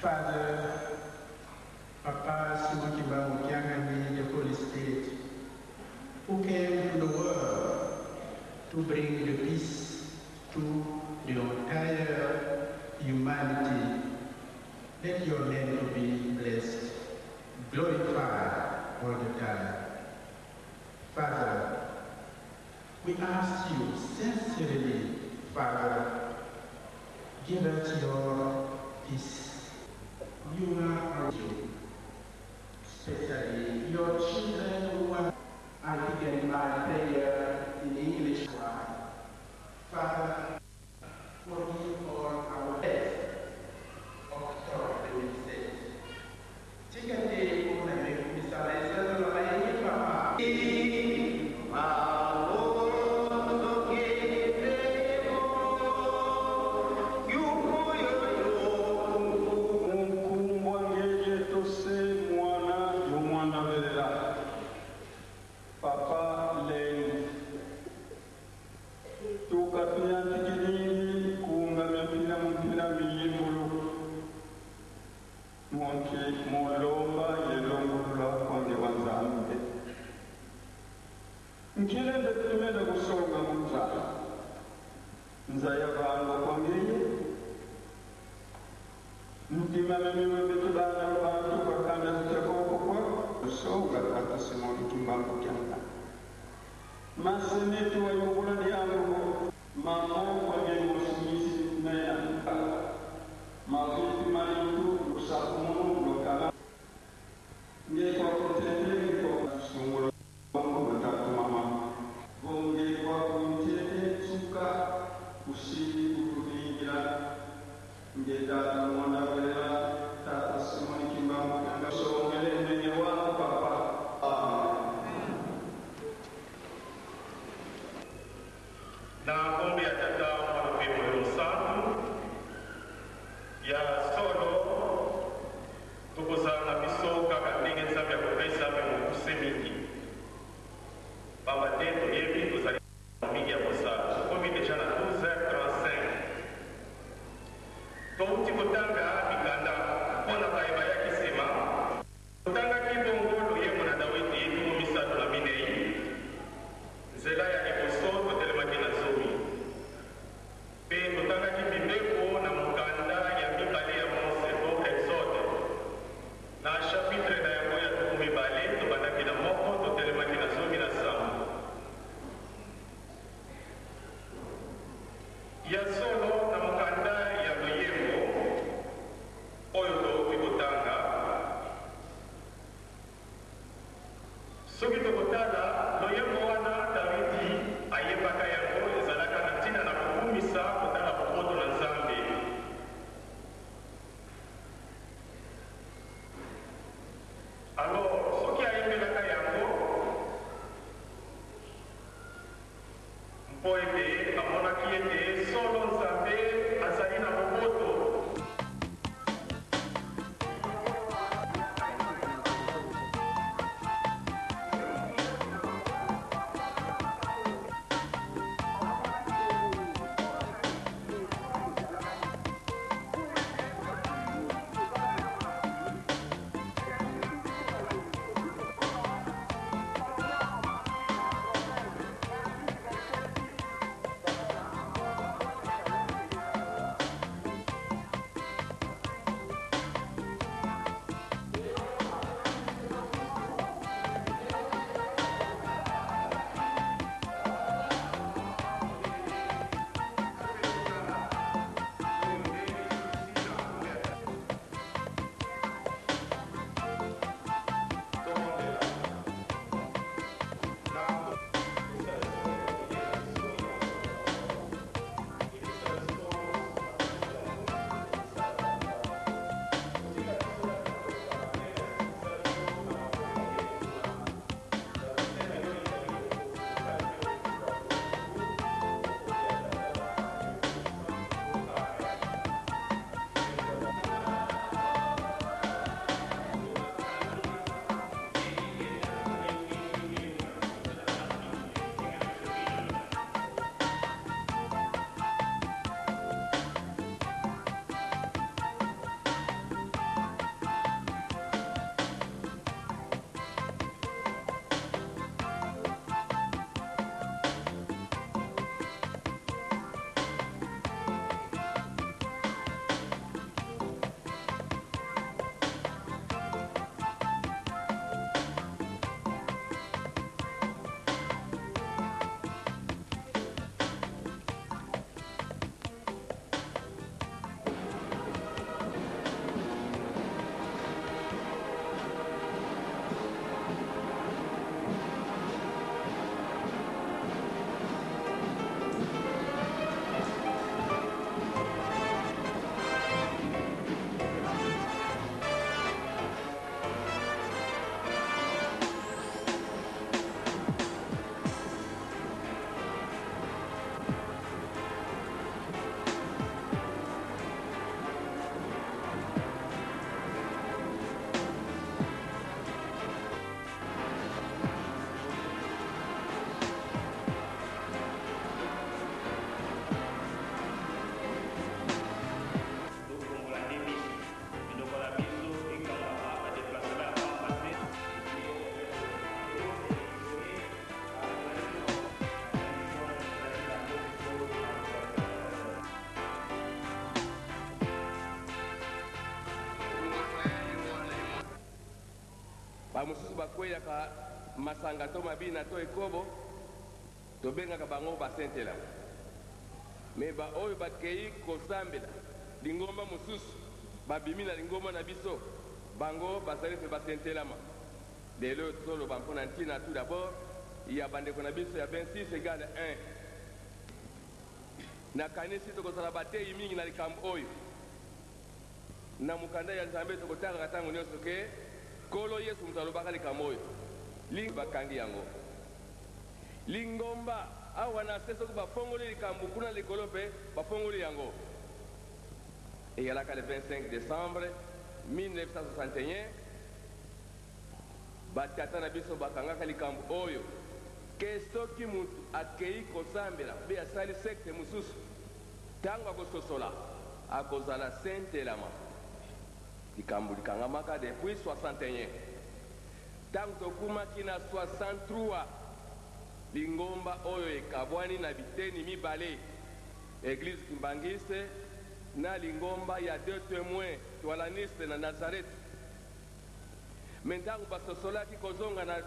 Father, Papa Simon Kimba Mukiangani, the Holy Spirit, who came to the world to bring the peace to the entire humanity. Let your name be blessed, glorified all the time. Father, we ask you sincerely, Father, give us your peace. You are our you, especially your children who are beginning my prayer in English. Father, forgive all our death of the mistakes. Take a day for the Mr. Papa. Nkilende tumenda kusonga mutala nzaya vangu kwangeye mtima memiwe betubana abantu bakanda zitakokokwa kusonga kata simoni kimbangu kyanga masenetu wayobula lyangu mamo kwangeye musimisi nayanga maviti malintu lusakumunu lokala ngekwa kutendele kwa kusungula bakweyaka masanga to mabina to ekobo tobengaka bango basentelama me baoyo bakei kosambela lingomba mosusu babimi na lingomba na biso bango bazali mpe basentelama lelo tozoloba mpona ntina tout d'abord ya bandeko na biso ya 26 égale 1 nakanisi tokozala bateyi mingi na likambo oyo na mokanda ya nzambe tokotangaka ntango nyonso ke nkolo yesu moto alobaka likambo oyo bakangi yango lingomba awa na se soki bafongoli likambo kuna likolo mpe bafongoli yango eyalaka le 25 décembre 1961 batata na biso bakangaka likambo oyo ke soki mutu akei kosambela mpe asali sekte mosusu ntango akososola akozala sentelama likambo likangamaka depuis 61 ntango tokumaki na 63 lingomba oyo ekabwani na biteni mibale eglize kimbangiste na lingomba ya 2 témoins twalaniste na nazareth me ntango basosolaki kozonga na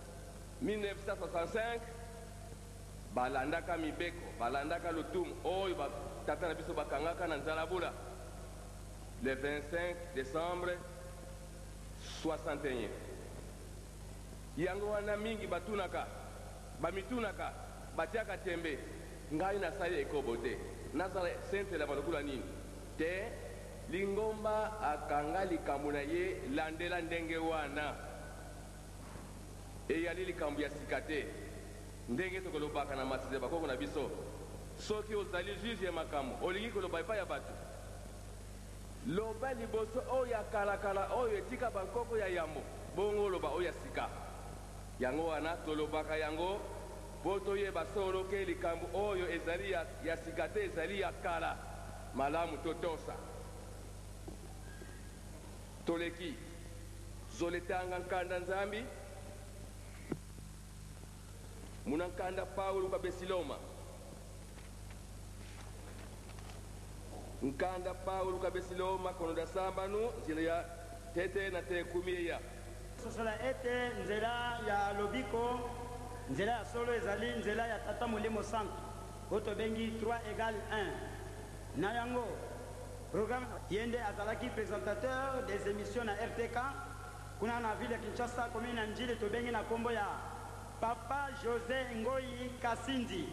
1965 balandaka mibeko balandaka lotumu oyo batata na biso bakangaka na nzalabula le 25 décembre 61 yango wana mingi bamitunaka batiaka tembe ngai nasali ekobo te nazala sentelama lokula nini te lingomba akanga likambo na ye landela ndenge wana eyali likambo ya sika te ndenge tokolobaka na masise bakoko na biso soki ozali juge ya makambo olingi koloba epai ya bato loba liboso oyo ya kalakala oyo etika bankoko ya yambo bongo oloba oyo ya sika yango wana tolobaka yango mpo toyeba solo ke likambo oyo ezali ya sika te ezali ya kala malamu totosa toleki zoletanga nkanda nzambi muna nkanda paulo kabesiloma nkanda paulo kabesiloma kono da sambanu nzela ya tete na te kumiya sosola ete nzela ya lobiko nzela ya solo ezali nzela ya tata molimo santo oyo tobengi 3 égale 1 na yango programme yende azalaki présentateur des émissions na RTK kuna na ville ya Kinshasa commune na Njili tobengi na kombo ya Papa José Ngoyi Kasindi.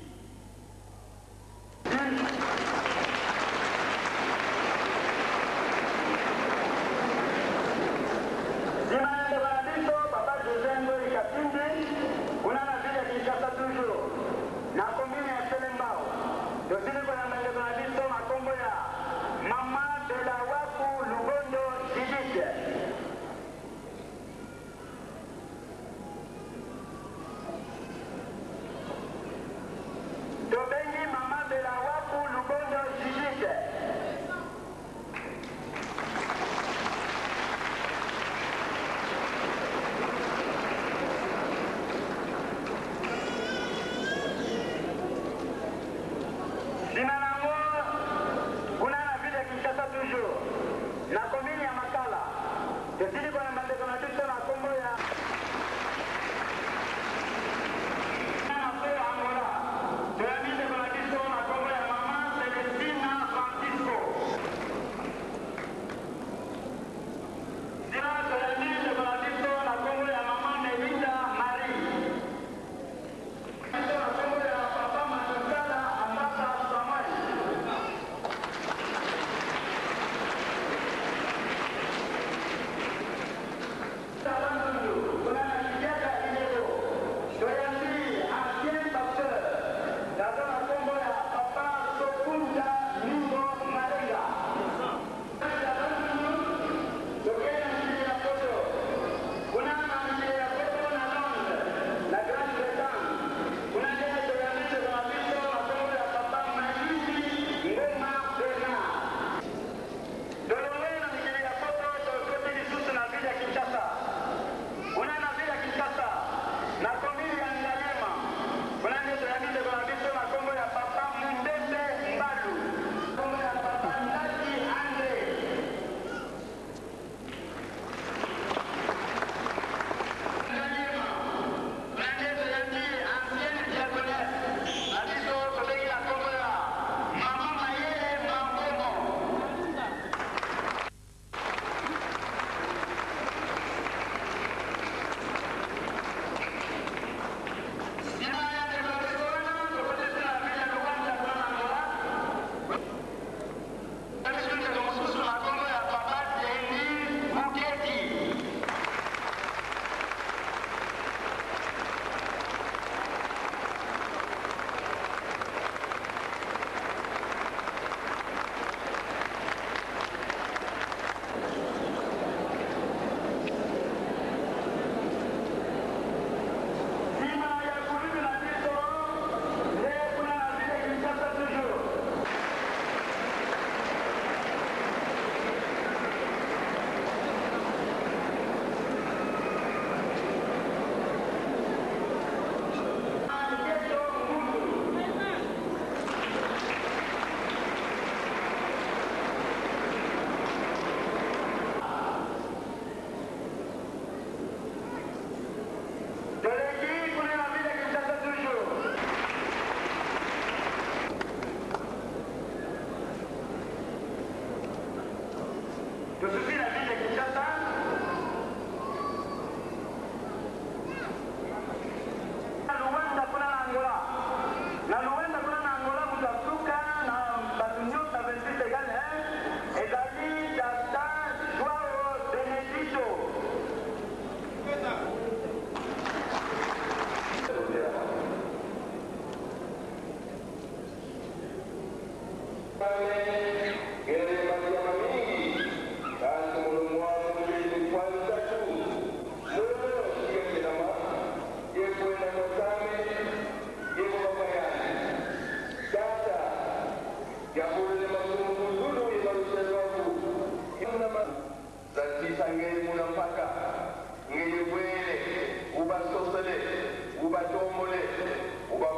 Papa José Ngoyi Kasindi kuna na ville ya Kinshasa toujours na commune ya Selembao dosili kuna mbele kuna biso makombo ya Mama de la Waku Lugondo Judith. Tobengi Mama de la Waku Lugondo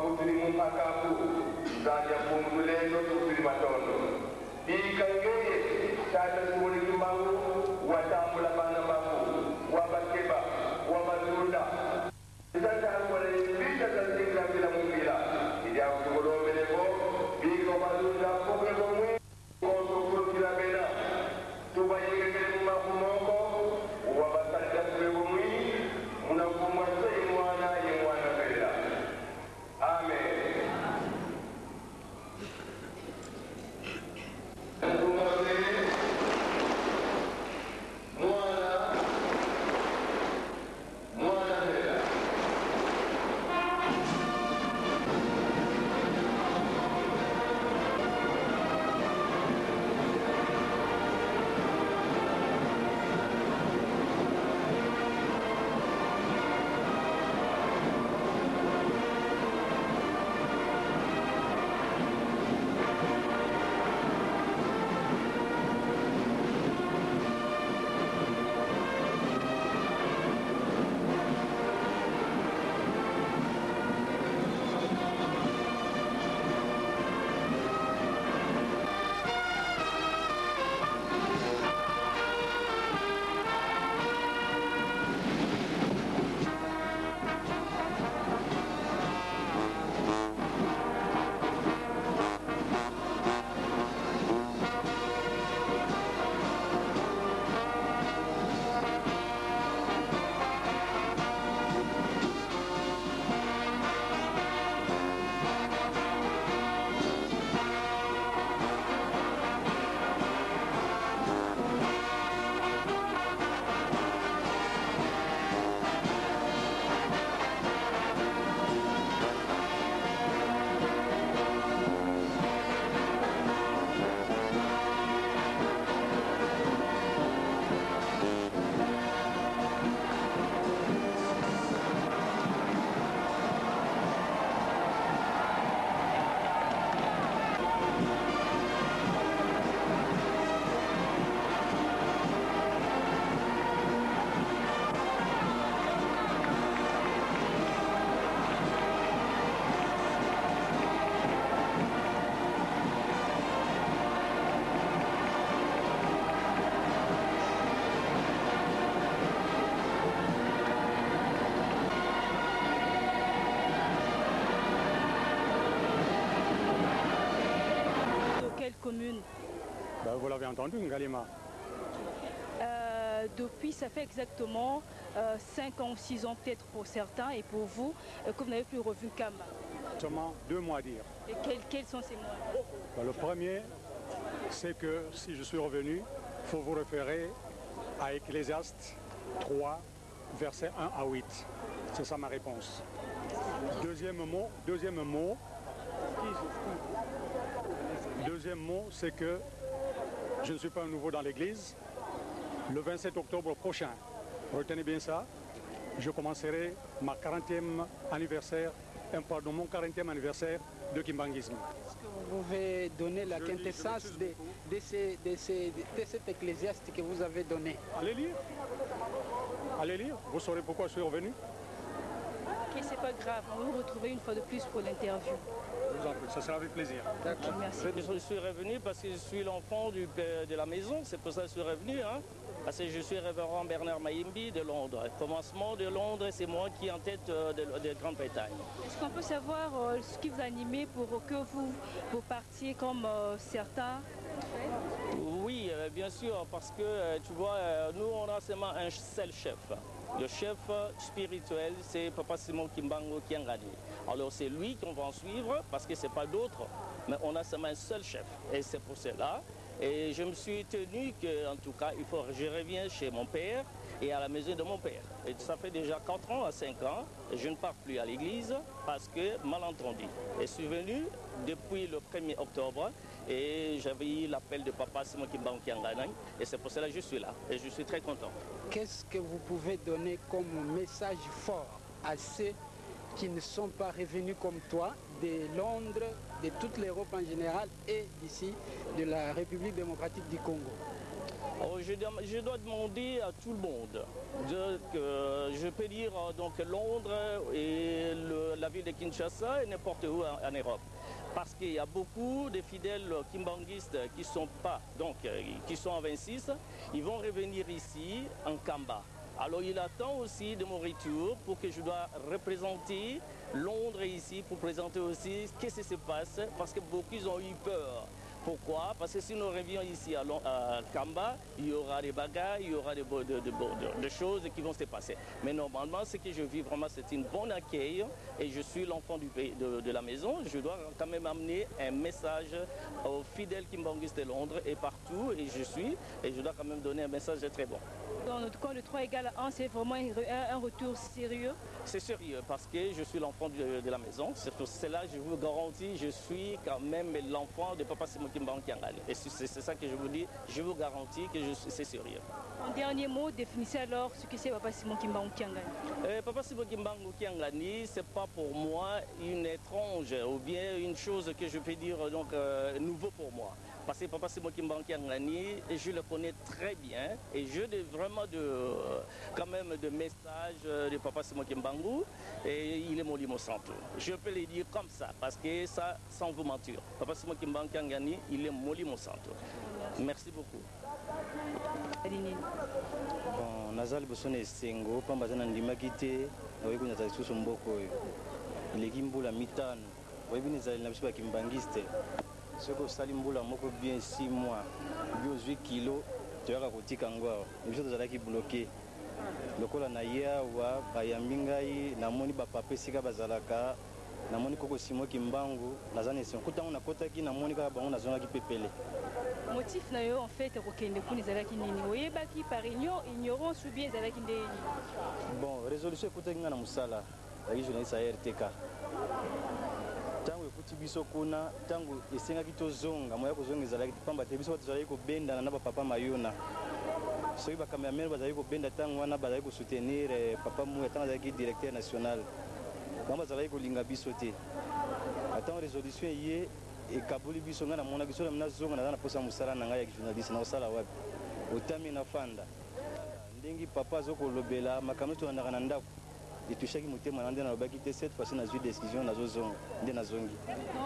mutuli mupakapu zaja kumulendo tukuli matondo ikangeye tata simuli kimbangu watambula bana baku wabakeba wabazunda tata ngole vita tazinga bila mumila idia kulomeleko biko bazunda kubwe bomwe koso kulukila bena tubayenge makumoko wabasalida kubwe bomwe munakumwa sayimwana yemwana bela amen. Commune. Vous l'avez entendu, Ngalima. Depuis, ça fait exactement 5 ans ou 6 ans peut-être pour certains et pour vous, que vous n'avez plus revu Kamba. Seulement 2 mois à dire. Et quels sont ces mois? Le premier, c'est que si je suis revenu, il faut vous référer à Ecclésiaste 3, versets 1 à 8. C'est ça ma réponse. Deuxième mot, c'est que je ne suis pas un nouveau dans l'église. Le 27 octobre prochain, retenez bien ça, je commencerai mon 40e anniversaire de kimbanguisme. Est-ce que vous pouvez donner la quintessence de cet ecclésiaste que vous avez donné? Allez lire, vous saurez pourquoi je suis revenu. Ok, c'est pas grave, on va vous retrouver une fois de plus pour l'interview. Je vous en prie, ça sera avec plaisir. D'accord, merci. Je suis revenu parce que je suis l'enfant de la maison, c'est pour ça que je suis revenu. Hein? Parce que je suis révérend Bernard Mayimbi de Londres. Commencement de Londres, c'est moi qui est en tête de Grande-Bretagne. Est-ce qu'on peut savoir ce qui vous a animé pour que vous partiez comme certains? Oui, bien sûr, parce que tu vois, nous on a seulement un seul chef. Le chef spirituel, c'est Papa Simon Kimbangu Kiangani. Alors c'est lui qu'on va en suivre parce que ce n'est pas d'autres, mais on a seulement un seul chef. Et c'est pour cela. Et je me suis tenu que, en tout cas, je reviens chez mon père et à la maison de mon père. Et ça fait déjà 4 ans à 5 ans, et je ne pars plus à l'église parce que malentendu. Et je suis venu depuis le 1er octobre et j'avais eu l'appel de Papa Simon Kimbangu Kiangani et c'est pour cela que je suis là et je suis très content. Qu'est-ce que vous pouvez donner comme message fort à ceux qui ne sont pas revenus comme toi de Londres, de toute l'Europe en général et d'ici de la République démocratique du Congo? Je dois demander à tout le monde, je peux dire donc Londres et la ville de Kinshasa et n'importe où en Europe. Parce qu'il y a beaucoup de fidèles kimbanguistes qui sont qui sont en 26, ils vont revenir ici en Kamba. Alors il attend aussi de mon retour pour que je dois représenter Londres ici, pour présenter aussi ce qui se passe, parce que beaucoup ont eu peur. Pourquoi? Parce que si nous revions ici à Kamba, il y aura des bagarres, il y aura des choses qui vont se passer. Mais normalement, ce que je vis vraiment, c'est un bon accueil et je suis l'enfant de la maison. Je dois quand même amener un message aux fidèles kimbanguistes de Londres et partout, et je dois quand même donner un message très bon. Dans notre cas, le 3 égale 1, c'est vraiment un retour sérieux? C'est sérieux parce que je suis l'enfant de la maison. C'est pour cela que je vous garantis, je suis quand même l'enfant de Papa Simon Kimbangu Kiangali. Et c'est ça que je vous dis, je vous garantis que c'est sérieux. En dernier mot, définissez alors ce que c'est Papa Simon Kimbangu Kiangali. Papa Simon Kimbangu Kiangali, ce n'est pas pour moi une étrange ou bien une chose que je peux dire donc nouveau pour moi. Parce que Papa Simon Kimbangu Kiangali, je le connais très bien et je vraiment quand même de messages de Papa Simon Kimbangu et il est Molimo Santo. Je peux le dire comme ça parce que ça, sans vous mentir, Papa Simon Kimbangu Kiangali, il est Molimo Santo. Merci beaucoup. Bon, nazali bosone sengo pamba zana ndimaki te oyi kunya za susu mboko oyo ileki mbula mitano oyi bini zali na biso bakimbangiste soko sali mbula moko bien 6 mois bio 8 kilo toyaka kotika ngo awa biso tozalaki bloqué lokola na ye awa bayambi ngai namoni bapapa esika bazalaka namoni koko Simon Kimbangu nazana esengo kutango nakotaki namoni kaka bango nazongaki pepele. Motif na yo en fait kokende kuna ezalaki nini? Oyebaki par ignorance ou bien ezalaki nde? Bon, résolution ekutaki nga na mosala yaki journaliste ya RTK. Tango ekuti biso kuna, tango esengaki tozonga, moya kozonga ezalaki pamba te biso tozalaki kobendana na bapapa mayona. Soki bakameramen bazalaki kobenda tango wana bazalaki kosoutenir papa Mouya tango azalaki directeur national. Bango bazalaki kolinga biso te. Atango résolution ye ekaboli biso nga namonaki so na zonga naza na posa mosala na ngai ya journaliste na kosala wapi otami na fanda ndenge papa azokolobela makambo tolandaka na ndako etushaki motema na nde nalobaki te cette fois nazwi décision nazozonga nde nazongi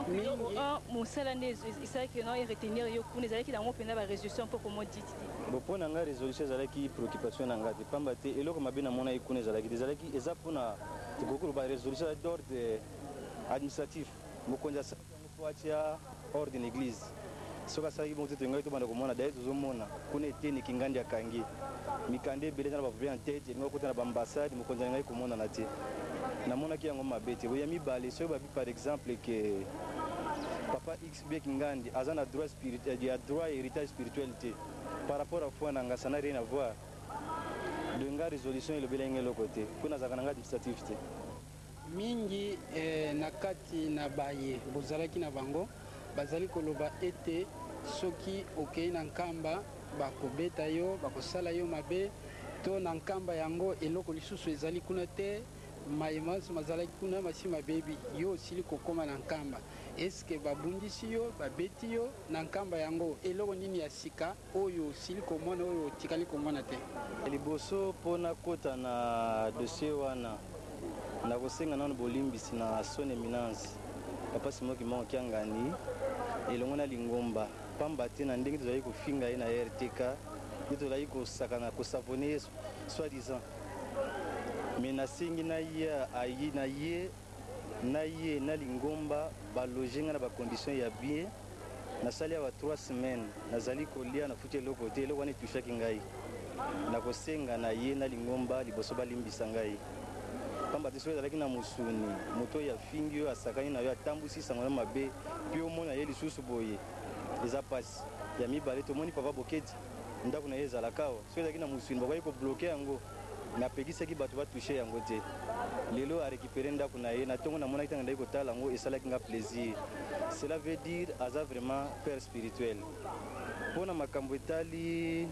mosala nde esalaki no eretenir yo kuna ezalaki nango mpena barésolution mpo komo diti mpo na ngai résolution ezalaki préoccupation na ngai te pamba te eloko mabe namonaki kuna ezalaki te ezalaki eza mpona kokolo barésolution d'ordre administratif mokonzi atia ordre na église soki asalaki bongo te tolingai tobanda komona daye tozomona kuna eteni kingandi akangi mikanda ebele eza na baproblème ya tete elingai kota na baambassade mokonzi alingai komonana te namonaki yango mabe te boya mibale soki babi par exemple ke papa x bien kingandi aza na droit ya héritage spirituel te par rapport à foi na nga ça n'a rien à voir donga résolution elobelaki ngai eloko te mpo nazalaka na nga administratif te mingi na kati na baye bozalaki na bango bazali koloba ete soki okei na nkamba bakobeta yo bakosala yo mabe to na nkamba yango eloko lisusu ezali kuna te mayemaso mazalaki kuna masi mabebi yo osili kokoma na nkamba eske babundisi yo babeti yo na nkamba yango eloko nini ya sika oyo osili komona oyo otikali komona te liboso mpona kota na dossier wana nakosenga nano bolimbisi na son éminence Papa Simon Kimbangu Kiangali elongo na lingomba pamba te na ndenge tozali kofinga ye na RTK nde tozali kosakana kosavone ye soi-disant me nasengi na ye na lingomba baloge nga na bacondition ya bien nasali awa 3 semaines nazali kolia nafuti eloko te eloko wana etushaki ngai nakosenga na ye na lingomba liboso balimbisa ngai pamba te soki ezalaki na mosuni moto oyo afingi oyo asakani na yo atambusi sango na mabe mpe omona ye lisusu boye eza pasi ya mibale tomoni papa boketi ndako na ye ezalaka awa soki ezalaki na mosuni bakoki kobloke yango me apekisaki bato batushe yango te lelo arécupere ndako na ye na ntongo namonaki ntango ndaki kotala yango esalaki nga plaisir cela veut dire aza vraiment père spirituel mpo na makambo etali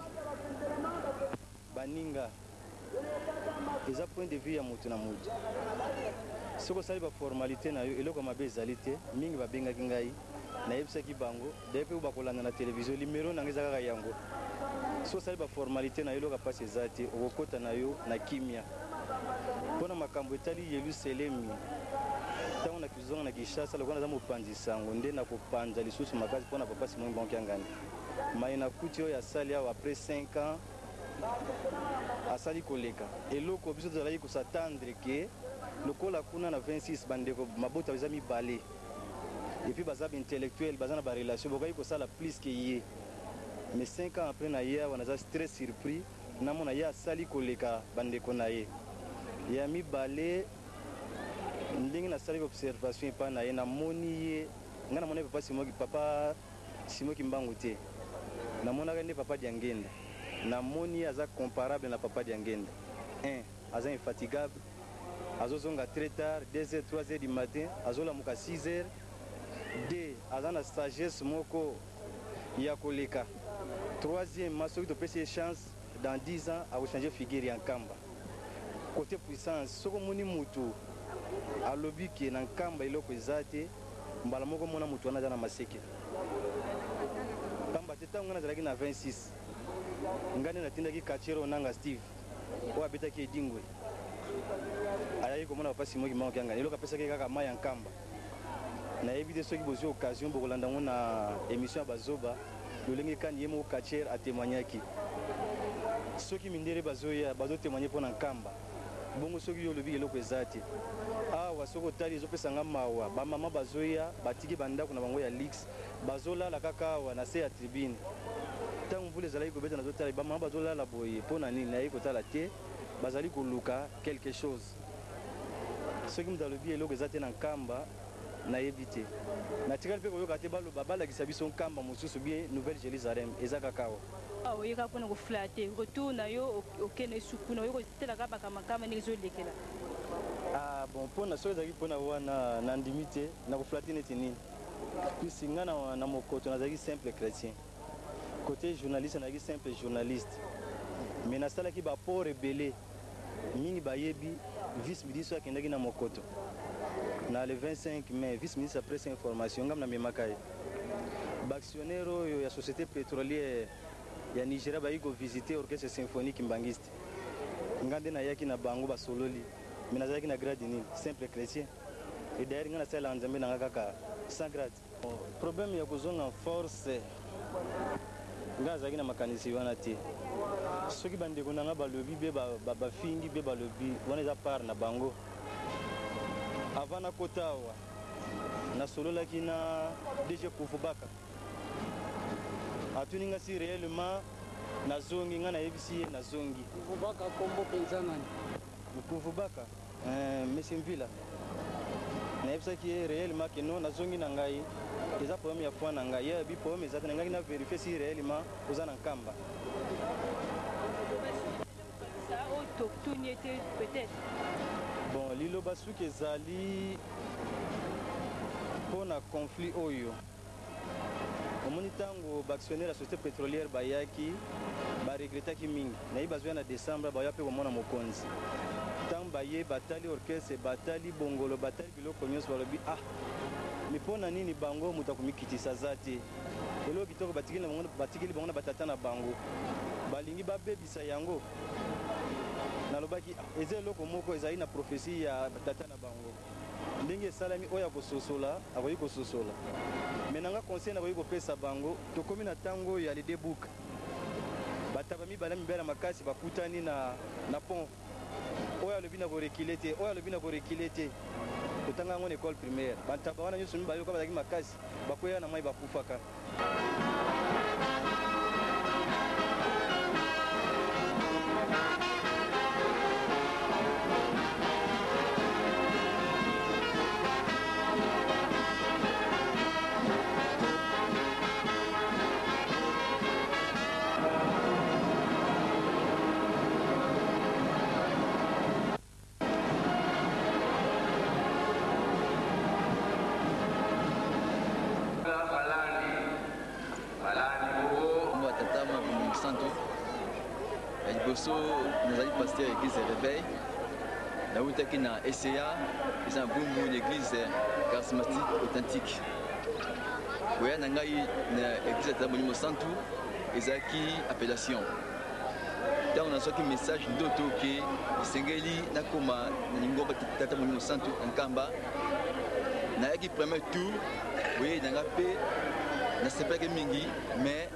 baninga eza point de vue ya moto na moto soki osali baformalité na yo eloko mabe ezali te mingi babengaki ngai nayebisaki bango daye mpe bakolanda na televizio limero nanga eza kaka yango so sali ba formalité na yo kapasi ezati okokota na yo na kimia pona makambo etali Yerusalemi tango na kizonga na Kinshasa lokona za mopanzi sango nde na kopanja lisusu makasi pona papa Simon Banki angani mai na kuti oyo asali awa après 5 ans asali koleka eloko biso tozalaki kosatendre ke lokola kuna na 26 bandeko mabota baza mibale et puis baza intellectuel baza na ba relation bokai kosala plus que ye mais 5 ans après na ye awa naza très surpris namona ye asali koleka bandeko na ye ya mibale ndenge nasali observation epa na ye namoni ye nga namoni papa Simon Kimbangu te namonaka nde papa Diangenda namoni aza comparable na papa Diangenda 1 aza infatigable azozonga très tard 2h 3h du matin azolamuka 6h 2 aza na sagesse moko ya koleka 3e soki topesi chance dans 10 ans akochanger figure ya nkamba côté puissance soko omoni mutu alobi ke na nkamba eloko eza te mbala moko mona mutu wana aza na maseke pamba te ntango nga nazalaki na 26 nga nde natindaki kachero nanga Steve oyo abetaki edingwe ayaki komona papa Simon Kimbangu kiangani eloko apesaki kaka mai ya nkamba nayebi te soki bozwi occasion bokolanda ngo na émission ya bazoba lolenge kani ye moko kacher atémoignaki soki mindele bazoya bazotémoigne mpo na nkamba bongo soki yo olobi eloko eza te awa soki otali ezopesanga mawa bamama bazoya batiki bandako na bango ya lix bazolala kaka awa na se ya tribune ntango mvula ezalaki kobeta nazotala bamama bazolala boye mpo na nini nayebi kotala te bazali koluka quelque chose soki moto alobi eloko eza te na nkamba nayebi te natikali mpe koyoka te baloba balakisa biso nkamba mosusu bien Nouvelle Jérusalem eza kaka awa oyeka mpona kofula te retour na yo okende sukuna oyo kotelaka bakamakama ndenge ezolekela bon mpona soki ezalaki mpona wana na ndimi te na kofula te neti nini puisi nga na mokoto nazalaki simple chrétien côté journaliste nazalaki simple journaliste mais nasalaki baport ebele mingi bayebi vice ministre akendaki na mokoto na le 25 mai vice ministre après cette information ngam na memaka ye baactionnaire oyo ya société pétrolière ya Nigeria bayi ko visiter orchestre symphonique mbangiste nga nde nayaki na bango basololi mais nazalaki na grade nini simple chrétien et d'ailleurs nga nasala nzambe nanga kaka sans grade problème ya kozonga force nga azalaki na makanisi wana te soki bandeko nanga balobi be bafingi be balobi wana eza part na bango avant nakota awa nasololaki na DG Kufubaka atuni nga si réellement nazongi nga nayebisi ye nazongi Kufubaka kombo penza nani Kufubaka monsieur Mvila nayebisaki ye réellement ke non nazongi na ngai eza problème ya foi na ngai ye bi problème eza te na ngai na vérifie si réellement oza na nkamba peut-être bon liloba soki ezali mpona conflit oyo omoni ntango baactionnaire ya société pétrolière bayaki baregretaki mingi nayebi bazwya na décembre baya mpe komona mokonzi ntango baye batali orchestre batali bongolo batali biloko nyonso balobi mi mpona nini bango moto akomikitisa za te eloko kitoko batikeli bango na batata na bango balingi babebisa yango nalobaki eza eloko moko ezali na prophétie ya tata na bango ndenge esalami oyo akososola akoki kososola me nanga conseil nakoki kopesa bango tokomi na ntango ya lede book bataba mibale mibale makasi bakutani na pont oyo alobi na korekile te oyo alobi na korekile te totanga yango na école primaire bantaba wana nyonso mibale oka bazalaki makasi bakwea na mai bakufaka liboso nazali pasteur église réveil nautaki na SCA eza na Bumbu une église charismatique authentique koya na ngai na église ya Molimo Santu ezalaki appellation ntango nazwaki message ndoto ke esengeli nakoma na lingomba tata molimo santu na nkamba nayaki premier tour oye nanga mpe nasepelaki mingi mais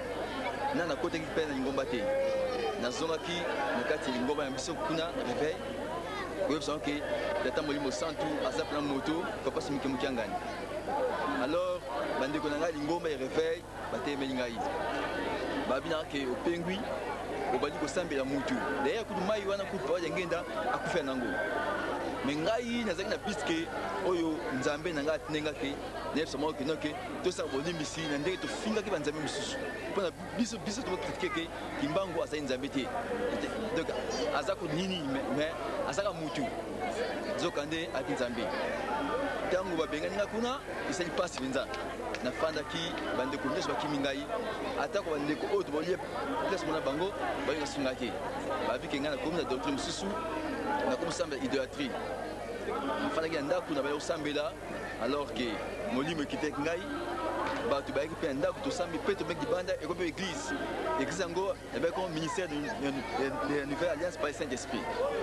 na nakotaki mpe na lingomba te nazongaki na kati ya lingomba ya biso kuna na réveil koyebisanga ke tata molimo santu aza mpena moto papa simike moki angani alors bandeko na ngai lingomba ya réveil batemeli ngai babinaka ke opengwi obali kosambela mutu d'ailleurs kutu mai wana kutu pawaja ngenda akufa nango me ngai nazalaki na piske oyo nzambe na ngai atinenga ke nayebisa moko ke noke tosala bolimbisi na ndenge tofingaki banzambe mosusu mpona biso tokokritike ke kimbangu azali nzambe te donc aza ko nini mais azaka mutu nzoka nde ayaki nzambe ntango babengani nga kuna esali mpasi mpenza nafandaki bandeko nyonso bakimi ngai atako bandeko oyo tobalie place mona bango bayo nasunga te babike ngai nakomi na doctrine mosusu nakomi kosambela idolâtrie nafandaki na ndako na baye kosambela alors ke molimo ekitaki ngai bato bayaki mpe na ndako tosambi mpe tomeki libanda ekomi mpe église yango ebaki comme ministère de nouvelle alliance par le Saint-Esprit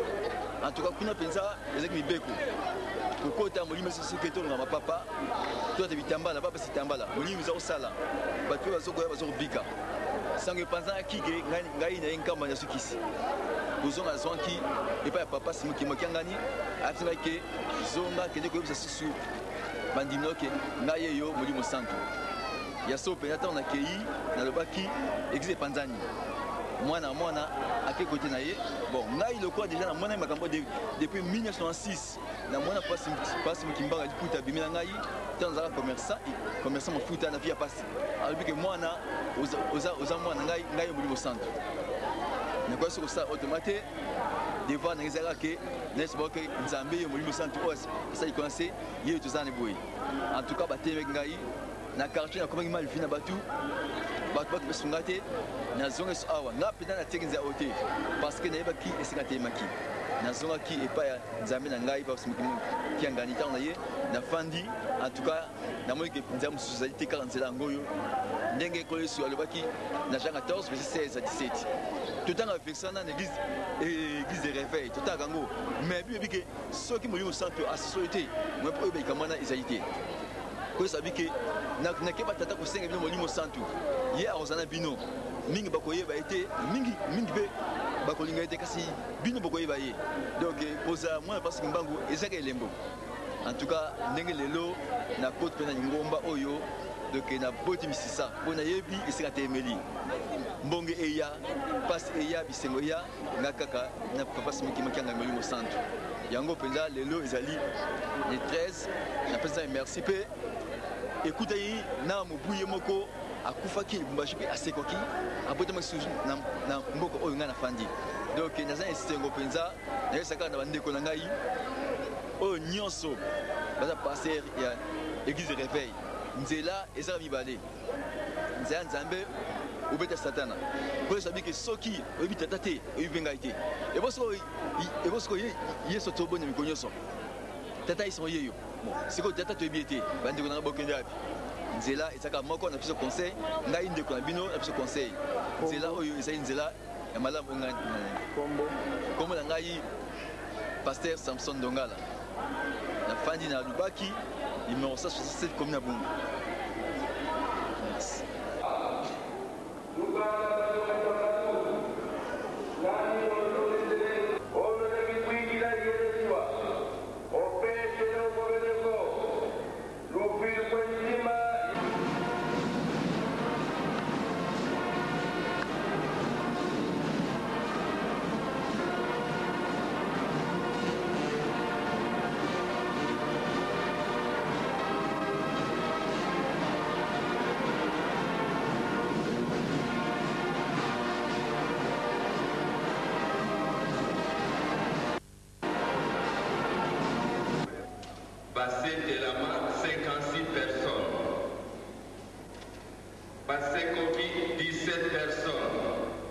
en tout cas kuna mpenza ezalaki mibeko kokota molimo soki etolonga mapapa toata bitambala bapesi tambala molimo eza kosala bato mpe bazokoya bazokobika sango epanzanaki ke ngai na ye nkamba na sukisi kozonga azwaki epai ya papa simokimoki angani ayebisi ngai ke zonga kende koyebisa susu bandimi oke ngai eyo molimo santu ya so mpenza ntango nakei nalobaki église epanzani mwana ake kote na ye bon ngai lokola déjà na mwana makambo depuis 1996 na mwana pasi mokimbanga liputa abimi na ngai ntango nazalaka commerçant mafuta na vi ya pasi alobi ke mwana oza mwana ngai yo molimo santu nakoya soki osala otoma te devoir nangai ezalaka ke nayesi bao ke nzambe yo molimo santu oyo asali konse ye tozala na boye en tout cas batelemaki ngai na quartier nakomaki mal vi na bato besunga te nazongaki so awa nga mpenza natiaki nzela oyo te parce que nayebaki esika telemaki nazongaki epai ya nzambe na ngai pasimiki ya ngani ntango na ye nafandi en tout cas namoniki nzela mosusu ezali te kaka nzela yango oyo ndenge ekolo yesu alobaki na Jean 14 verset 16 à 17 totanga réflexion na église de réveil totanga yango mais bibebi ke soki molimo santu asosoli te moi mpo oyo baikamwana ezali te koyesabi ke nakeba tata kosenga bino molimo santu ye akozala na bino mingi bakoyeba ye te mingi mpe bakolinga ye te kasi bino bokoyeba ye donc kozala mwana pasi mbangu ezaka elembo en tout cas ndenge lelo nakoti mpe na lingomba oyo donc naboti misisa mpo nayebi esika teemeli mbonge eya pasi eya bisengo eya nga kaka na papa simikimaki yanga molimo santu yango mpenza lelo ezali le 13 napesa merci mpe ekuta ye na mobuye moko akufaki lubumbashi mpe asekoki abotamaki susu na mboka oyo ngai nafandi donc naza na esengo mpenza nayesaka na bandeko na ngai oyo nyonso baza paster ya église de réveil nzela ezaka mibale nzela ya nzambe obeta satana po esabi ke soki oyebi tata te oyebi mpe ngai te ebosiko yeso toboni miko nyonso tata isongo yeyo sikoyo tata toyebi ye te bandeko na ngai bokende api nzela ezalaka moko na biso conseil ngai ndeko na bino na biso conseil nzela oyo ezali nzela ya malamu ngai kombo na ngai paster Samson Dongala nafandi na Lubaki numéro 167 commune ya Bungu. Merci. Bassetelama 56 personnes. Bassekoki 17 personnes.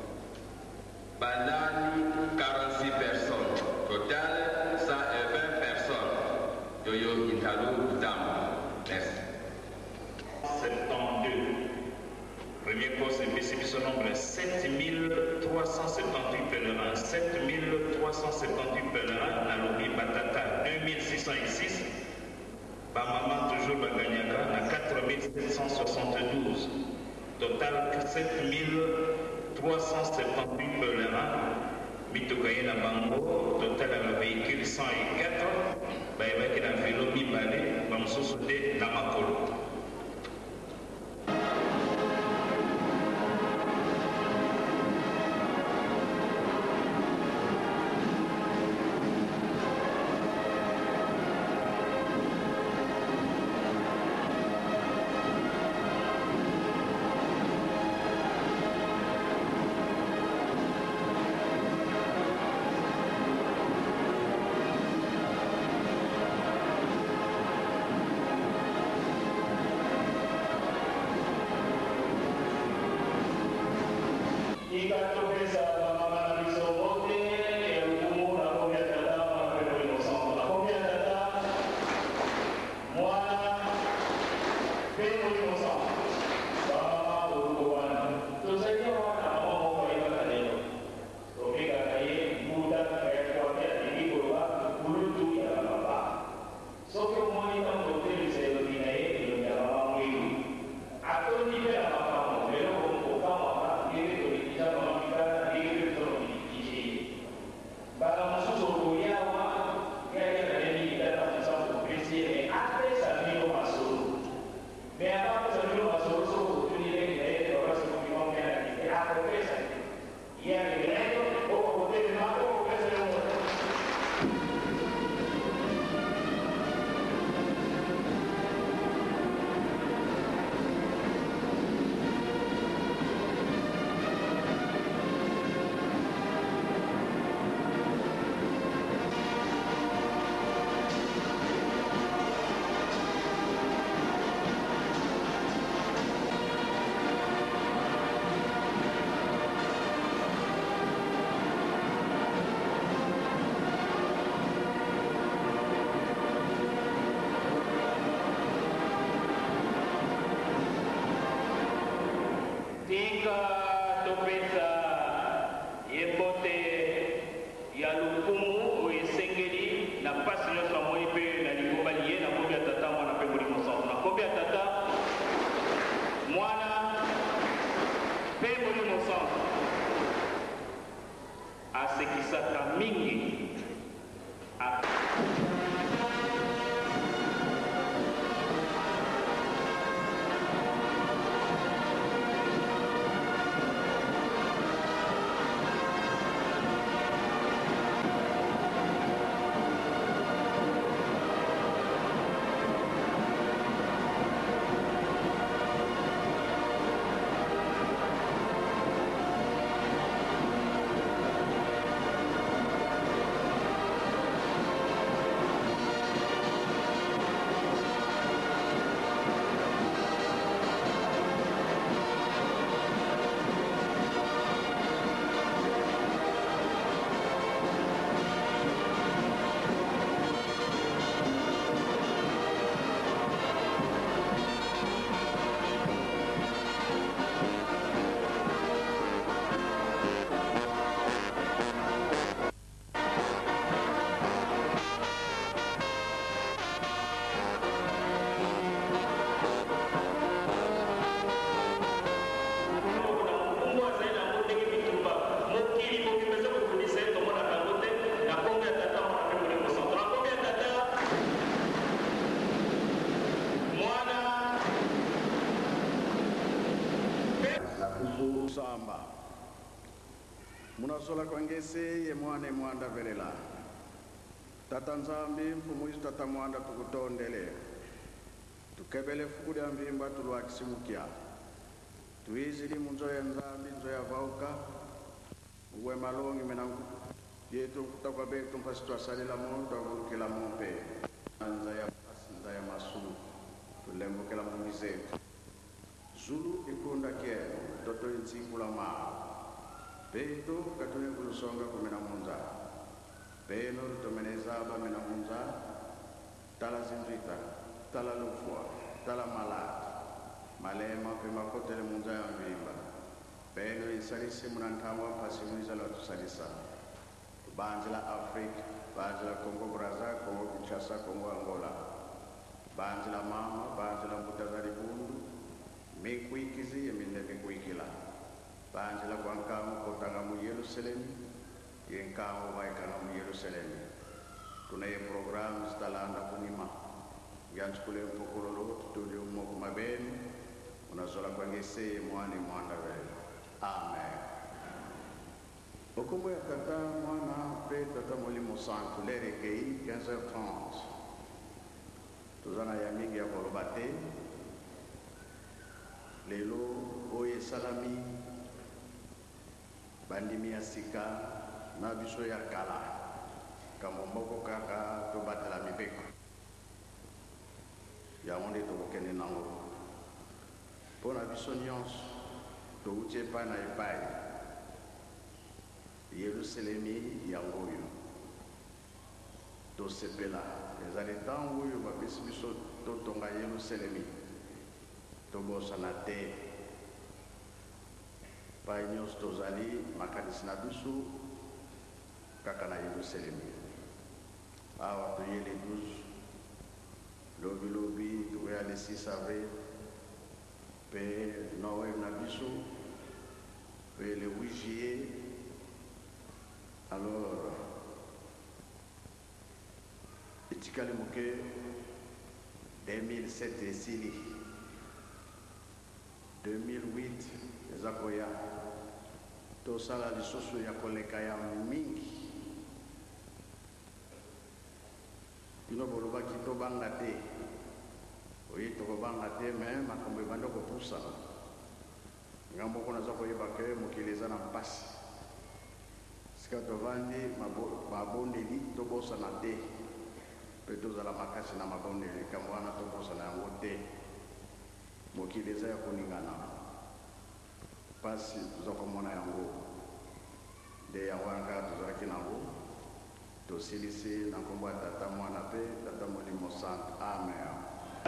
Banani 46 personnes. Total 120 personnes. Yoyo Italo Dam. Merci. 72. Premier poste de Bissibiso 378 pèlerins, Nalobi Batata 2606, Bamama toujours Baganyaka à 4772. Total 7378 pèlerins, Mitokayena Bango, total à la véhicule 104, Baïbaki na vélo Mibale, Bamsosode Namakolo. Munasola kwangese ye mwane mwanda velela. Tata nzambi mfumuisu tata mwanda tukutondele. Tukebele fukuli ambimba tuluakisimukia. Tuizili munzoya nzambi nzoya vauka. Uwe malongi menangu. Yetu kutakwa betu mpasitu asalila mundu avulukila mumpe. Nzaya pasi nzaya masulu. Tulembukela mumizetu. Zulu ikunda kieno. Toto inzingula maa. Peito katune kulusonga kumena munza. Peno lutomenezaba mena munza. Tala zinzita, tala lufua, tala malati. Malema pe makotele munza ya mbimba. Peno insalisi munantangwa pasi mwiza la tusalisa. banzi la Afrique, banzi la Congo Brazza, Congo Kinshasa, Congo Angola, banzi la mama, banzi la Mbutazari Bundu, Mikuikizi ya mine Mikuikila, banzi la Guankamu Kotanga mu Yerusalemu, Yenkamu Waikanga mu Yerusalemu. Tunaye programu zitalanda kunima, yanchukule mpokololo, tutudio mmoku mabenu, unazola kwa ngese mwani mwanda vele. Amen. Okombo ya tata mwana pe tata molimo santo l'erekei 15h30. Tuzana ya mingi ya kolobate. Lelo oye salami bandimi ya sika na biso ya kala. Kamomboko kaka to batela mibeko. Ya onde to kene nango. Pona biso nyonso to uche pa na epai. Yerusalemi yangoyo to sepela ezali tango oyo bapesi biso totonga Yerusalemi tobosana te pai nyonso tozali makanisi na biso kaka na Yerusalemi awa toye le 12 lobilobi tokoya le 6 avril mpe noel na biso mpe le 8 juillet. Alors, etikali moke 2007 esili 2008 ezakoya tosala lisusu ya koleka ya mingi bino bolobaki tobanga te oyi tokobanga te me makambo ebanda kopusa nga moko naza koyeba ke mokili eza na mpasi sika tovandi mabondeli tobosana te mpe tozala makasi na mabondeli kambo wana tobosana yango te mokili eza ya koningana mpasi toza komona yango nde yango wana kaka tozalaki nango tosilisi na nkombo ya tata mwana mpe tata molimo santo. Amen.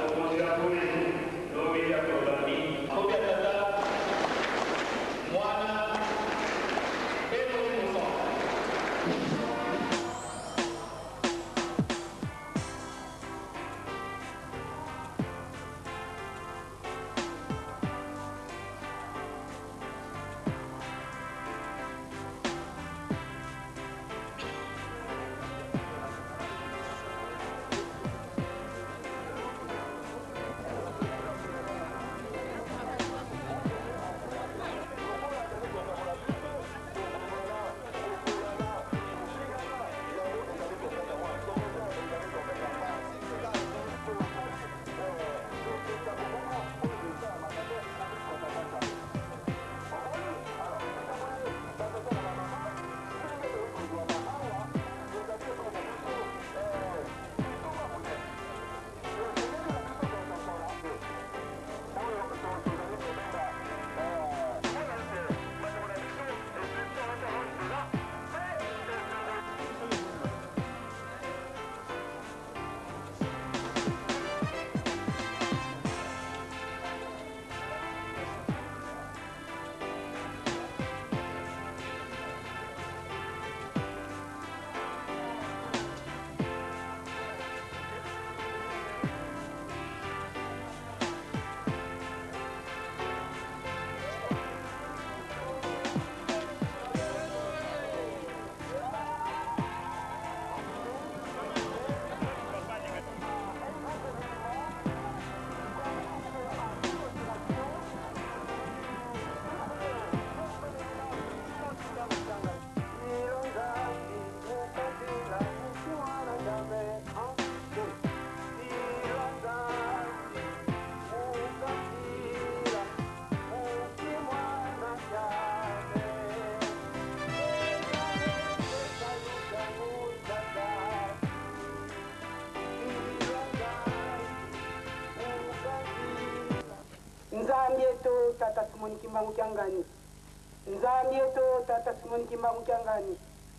Nzambi yetu tata Simoni Kimbangu Kyangani, Nzambi yetu tata Simoni Kimbangu Kyangani,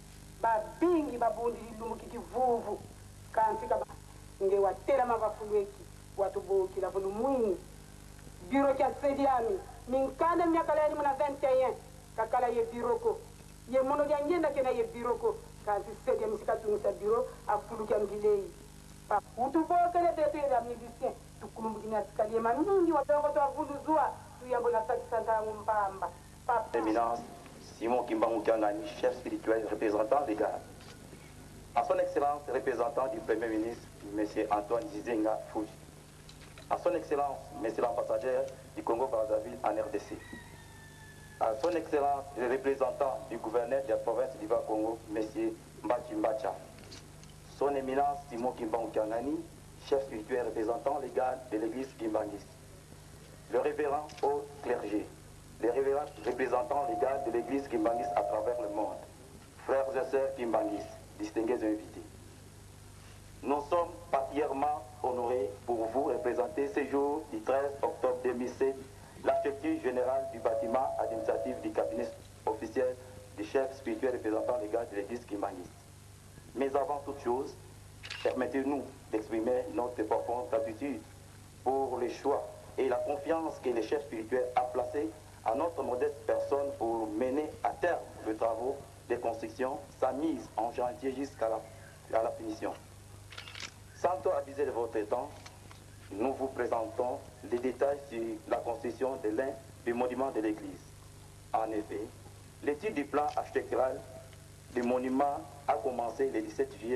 babingi babundi lilumu kikivuvu kansika nge watela mabafulweki watubukila vulu mwini biro kya sediami minkanda myaka leni muna 21 kakala ye biroko ye mono ya nyenda kena ye biroko kanti sede msikatungisa biro afulukia mgilei utubokele bepere amnibisien tukulumbukini asikalie mamingi wadongo twavuluzua tuyambo na sakisantangu mpamba Éminence Simon Kimbangu Kiangani, chef spirituel représentant légal. À son Excellence, représentant du Premier ministre, M. Antoine Zizenga Fouji. À son Excellence, M. l'ambassadeur du Congo-Brazzaville en RDC. À son Excellence, le représentant du gouverneur de la province du Bas-Congo, M. Mbachi Mbacha. Son Éminence Simon Kimbangu Kiangani, chef spirituel représentant légal de l'église Kimbangis. Le révérend au clergé. Les révérends représentants légaux de l'église Kimbangis à travers le monde. Frères et sœurs Kimbangis, distingués invités. Nous sommes particulièrement honorés pour vous représenter ce jour du 13 octobre 2007 l'architecture générale du bâtiment administratif du cabinet officiel du chef spirituel représentant légal de l'église Kimbangis. Mais avant toute chose, permettez-nous d'exprimer notre profonde gratitude pour le choix et la confiance que le chef spirituel a placé à notre modeste personne pour mener à terme les travaux de construction, sa mise en chantier jusqu'à la finition. Sans trop abuser de votre temps, nous vous présentons les détails sur la construction de l'un des monuments de l'église. En effet, l'étude du plan architectural du monument a commencé le 17 juillet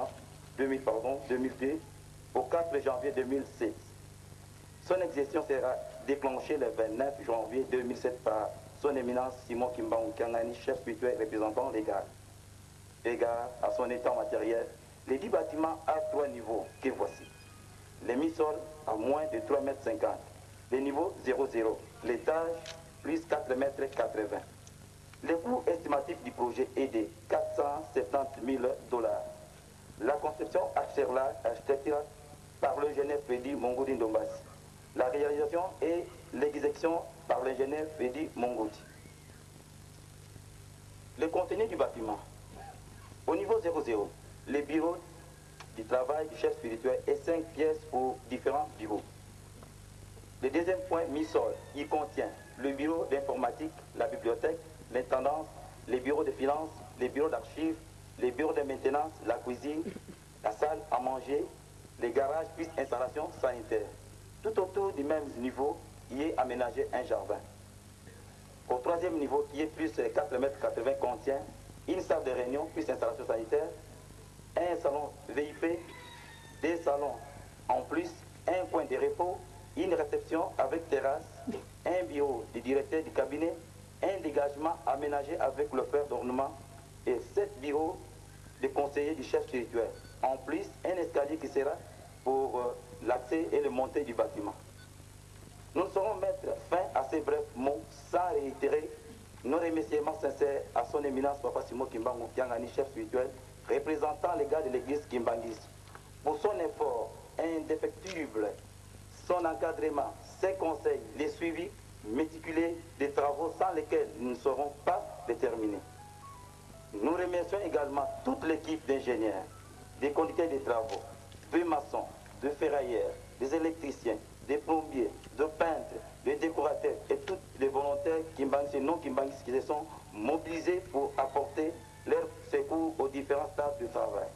2002 au 4 janvier 2007. Son exécution sera déclenchée le 29 janvier 2007 par son éminence Simon Kimbangu Kiangani, chef spirituel représentant légal. Égard à son état matériel, les 10 bâtiments à 3 niveaux que voici. Les mi-sol à moins de 3,50 m. Le niveau 0,0, l'étage plus 4,80 m. Le coût estimatif du projet est de 470 000 $. La conception architecturale par l'ingénieur Fedi Mongodi Ndombasi. La réalisation et l'exécution par l'ingénieur Fedi Mongodi. Le contenu du bâtiment. Au niveau 00, les bureaux du travail du chef spirituel et 5 pièces pour différents bureaux. Le deuxième point, mi-sol, il contient le bureau d'informatique, la bibliothèque, l'intendance, les bureaux de finances, les bureaux d'archives, les bureaux de maintenance, la cuisine, la salle à manger, les garages puis installations sanitaires. Tout autour du même niveau, il est aménagé un jardin. Au troisième niveau, qui est plus 4,80 m, contient une salle de réunion plus installation sanitaire, un salon VIP, 2 salons en plus, un coin de repos, une réception avec terrasse, un bureau du directeur du cabinet, un dégagement aménagé avec le fer d'ornement et 7 bureaux de conseillers du chef spirituel. En plus, un escalier qui sera pour l'accès et le montée du bâtiment. Nous saurons mettre fin à ces brefs mots sans réitérer nos remerciements sincères à son éminence Papa Simon Kimbangu Kiangani, chef spirituel, représentant légal de l'église Kimbangis, pour son effort indéfectible, son encadrement, ses conseils, les suivis méticuleux des travaux sans lesquels nous ne serons pas déterminés. Nous remercions également toute l'équipe d'ingénieurs, des conducteurs des travaux, des maçons, des ferrailleurs, des électriciens, des plombiers, des peintres, des décorateurs et tous les volontaires Kimbangis et non Kimbangis qui se sont mobilisés pour apporter leur secours aux différents stades de travail.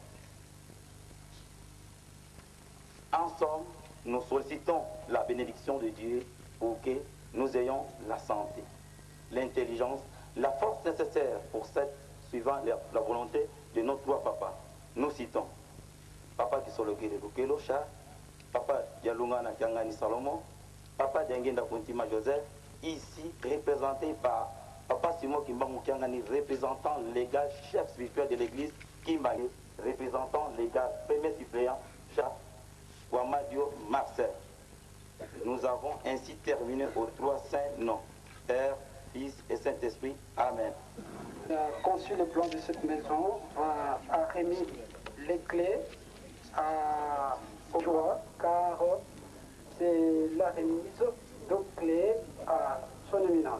En somme, nous sollicitons la bénédiction de Dieu pour que nous ayons la santé, l'intelligence, la force nécessaire pour cette, suivant la volonté de nos trois papas. Nous citons Papa Kisologere Lukelo Cha, Papa Yalungana Kiangani Salomon, Papa Dengenda Kuntima Joseph, ici représenté par Papa Simon Kimbangu Kiangani, représentant légal, chef spirituel de l'église Kimbangis, représentant légal, premier suppléant, Cha Wamadio Marcel. Nous avons ainsi terminé aux 3 saints noms, Père, Fils et Saint-Esprit. Amen. Il a conçu le plan de cette maison, a remis les clés au joie, car c'est la remise de clés à son éminence.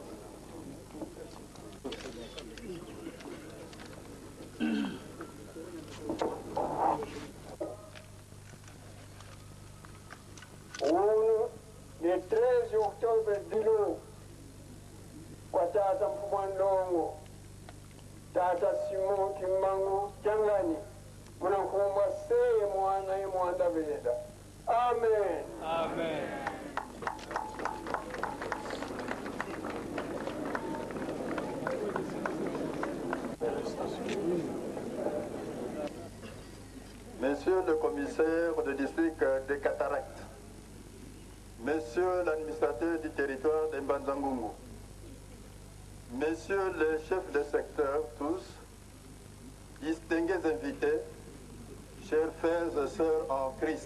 Le 13 octobre 2000, kwa tata Mpumandongo, tata Simon Kimbangu Kyangani. Kuna kumwa seye mwana imwanda veda. Amen. Amen. Monsieur le commissaire du district des Cataractes, Monsieur l'administrateur du territoire de Mbanzangungu, Messieurs les chefs de secteur tous, distingués invités, chers frères et sœurs en Christ,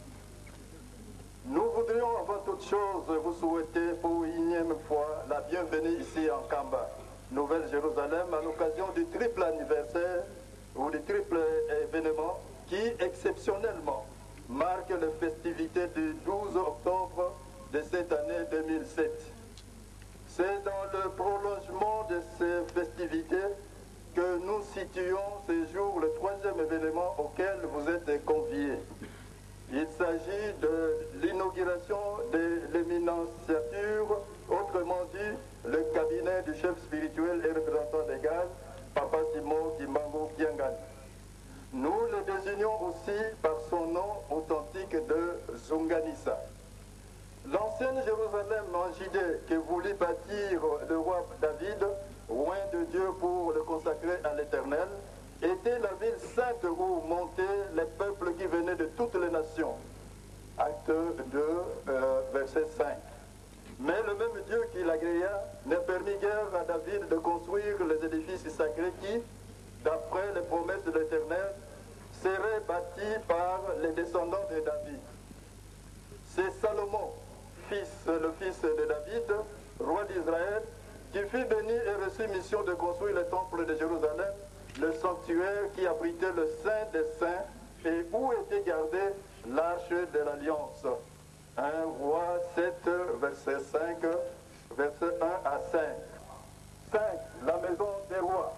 nous voudrions avant toute chose vous souhaiter pour une énième fois la bienvenue ici en Kamba, Nouvelle-Jérusalem, à l'occasion du triple anniversaire ou du triple événement qui exceptionnellement marque les festivités du 12 octobre de cette année 2007. C'est dans le prolongement de ces festivités que nous situons ce jour le troisième événement auquel vous êtes conviés. Il s'agit de l'inauguration de l'éminanciature, autrement dit le cabinet du chef spirituel et représentant légal, Papa Simon Kimbangu Kyangani. Nous le désignons aussi par son nom authentique de Zunganisa. L'ancienne Jérusalem en Judée que voulut bâtir le roi David, loin de Dieu pour le consacrer à l'Éternel, était la ville sainte où montaient les peuples qui venaient de toutes les nations. Acte 2, verset 5. Mais le même Dieu qui l'agréa ne permit guère à David de construire les édifices sacrés qui, d'après les promesses de l'Éternel, seraient bâtis par les descendants de David. C'est Salomon, le fils de David, roi d'Israël, qui fut béni et reçut mission de construire le temple de Jérusalem, le sanctuaire qui abritait le Saint des Saints et où était gardée l'arche de l'Alliance. 1 Roi 7, verset 5, verset 1 à 5. 5. La maison des rois.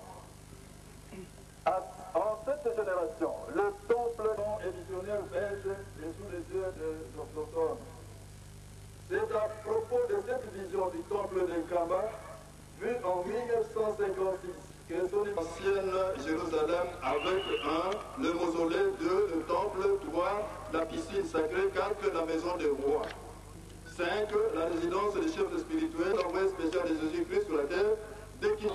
En cette génération, le temple non éditionnaire belge est sous les yeux de l'automne. C'est à propos de cette vision du temple de Kamba, vue en 1956, que son ancienne Jérusalem avec 1, le mausolée, 2, le temple, 3, la piscine sacrée, 4, la maison des rois, 5, la résidence des chefs spirituels, l'envoi spécial de Jésus-Christ sur la terre, dès qu'il...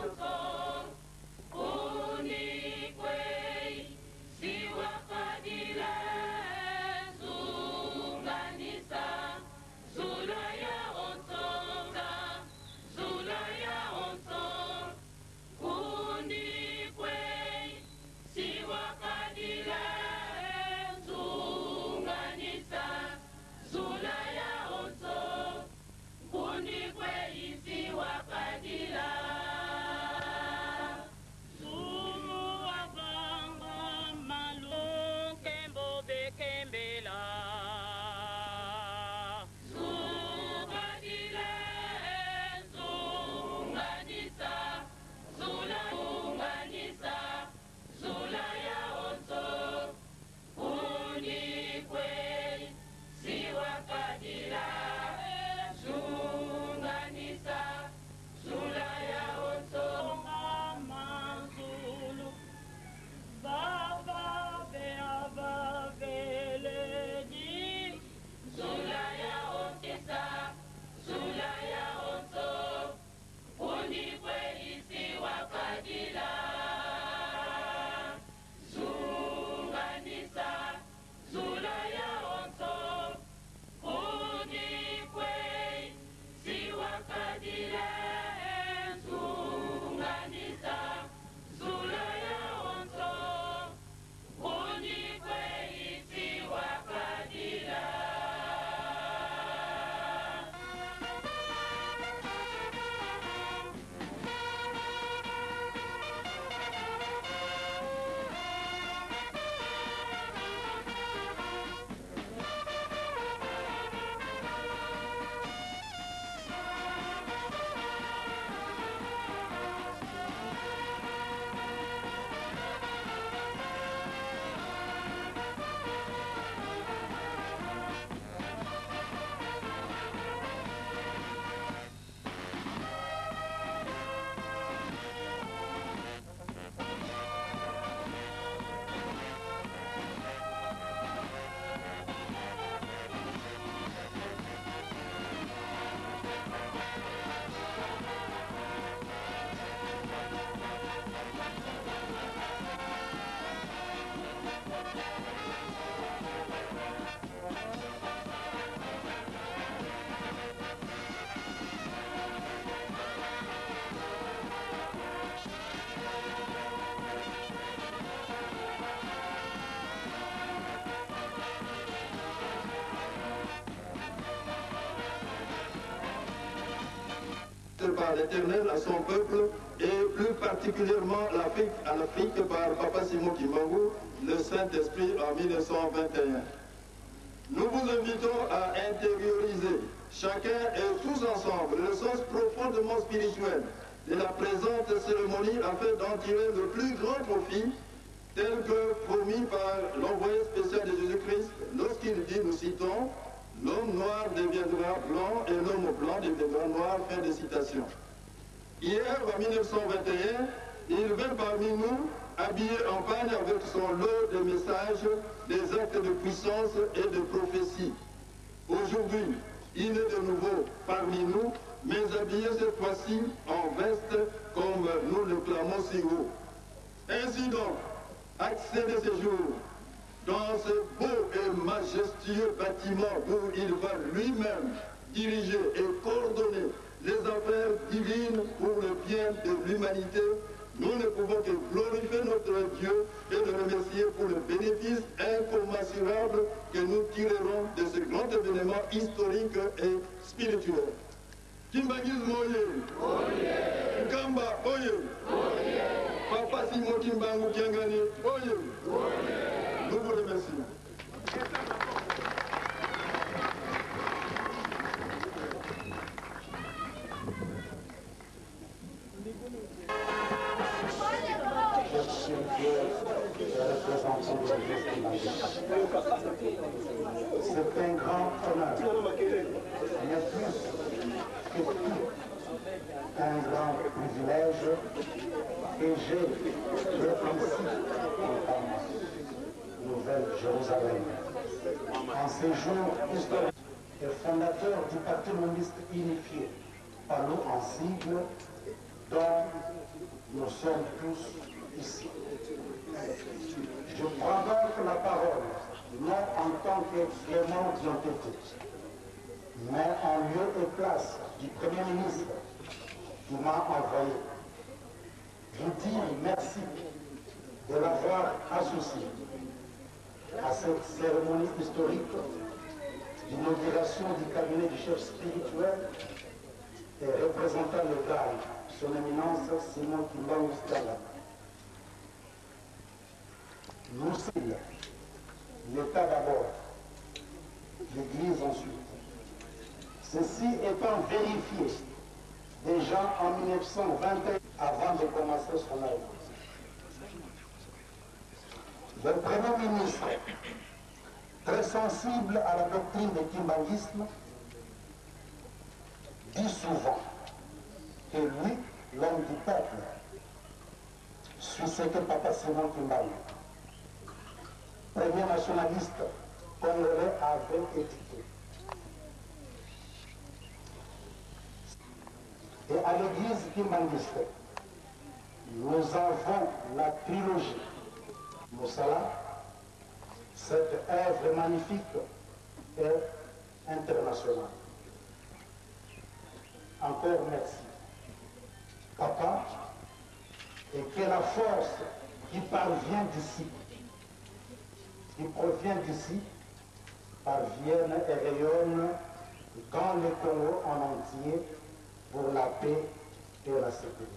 promise par l'Éternel à son peuple et plus particulièrement à l'Afrique par Papa Simon Kimbangu, le Saint-Esprit en 1921. Nous vous invitons à intérioriser chacun et tous ensemble le sens profondément spirituel de la présente cérémonie afin d'en tirer le plus grand profit tel que promis par l'envoyé spécial de Jésus-Christ lorsqu'il dit, nous citons, « L'homme noir deviendra blanc et l'homme blanc deviendra noir », fin de citation. Hier, en 1921, il vint parmi nous, habillé en pagne avec son lot de messages, des actes de puissance et de prophétie. Aujourd'hui, il est de nouveau parmi nous, mais habillé cette fois-ci en veste comme nous le clamons si haut. Ainsi donc, accéder ces jours dans ce beau et majestueux bâtiment où il va lui-même diriger et coordonner les affaires divines pour le bien de l'humanité, nous ne pouvons que glorifier notre Dieu et le remercier pour le bénéfice incommensurable que nous tirerons de ce grand événement historique et spirituel. Kimbangisme oye! Nkamba oye! Papa Simon Kimbangu Kiangani oye! Nous vous remercions. C'est un grand honneur, mais plus que tout, un grand privilège que j'ai ici en Nouvelle-Jérusalem. En ces jours historiques et fondateur du Parti communiste unifié, par nous en sigle, dont nous sommes tous ici. Je prends donc la parole, non en tant qu'excrément d'identité, mais en lieu et place du Premier ministre qui m'a envoyé. Vous dire merci de l'avoir associé à cette cérémonie historique d'inauguration du cabinet du chef spirituel et représentant légal, son éminence Simon Kimbangu Stala. Nous, l'État d'abord, l'Église ensuite. Ceci étant vérifié déjà en 1921 avant de commencer son œuvre. Le Premier ministre, très sensible à la doctrine du kimbanguisme, dit souvent que lui, l'homme du peuple, suit ce que Papa Simon Kimbangu, premier nationaliste congolais, avait édité. Et à l'église kimbanguiste, nous avons la trilogie Moussala, cette œuvre magnifique et internationale. Encore merci, Papa, et que la force qui parvient d'ici, qui provient d'ici, parvienne et rayonne dans le Congo en entier pour la paix et la sécurité.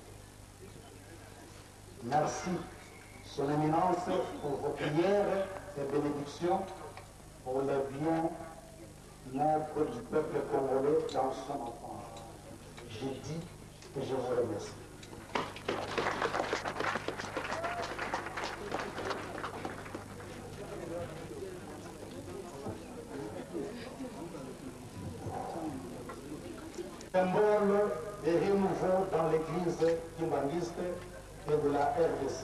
Merci, Son Éminence, pour vos prières et bénédictions pour le bien-être du peuple congolais dans son enfance. J'ai dit et je vous remercie. Symbole de renouveau dans l'église kimbanguiste et de la RDC.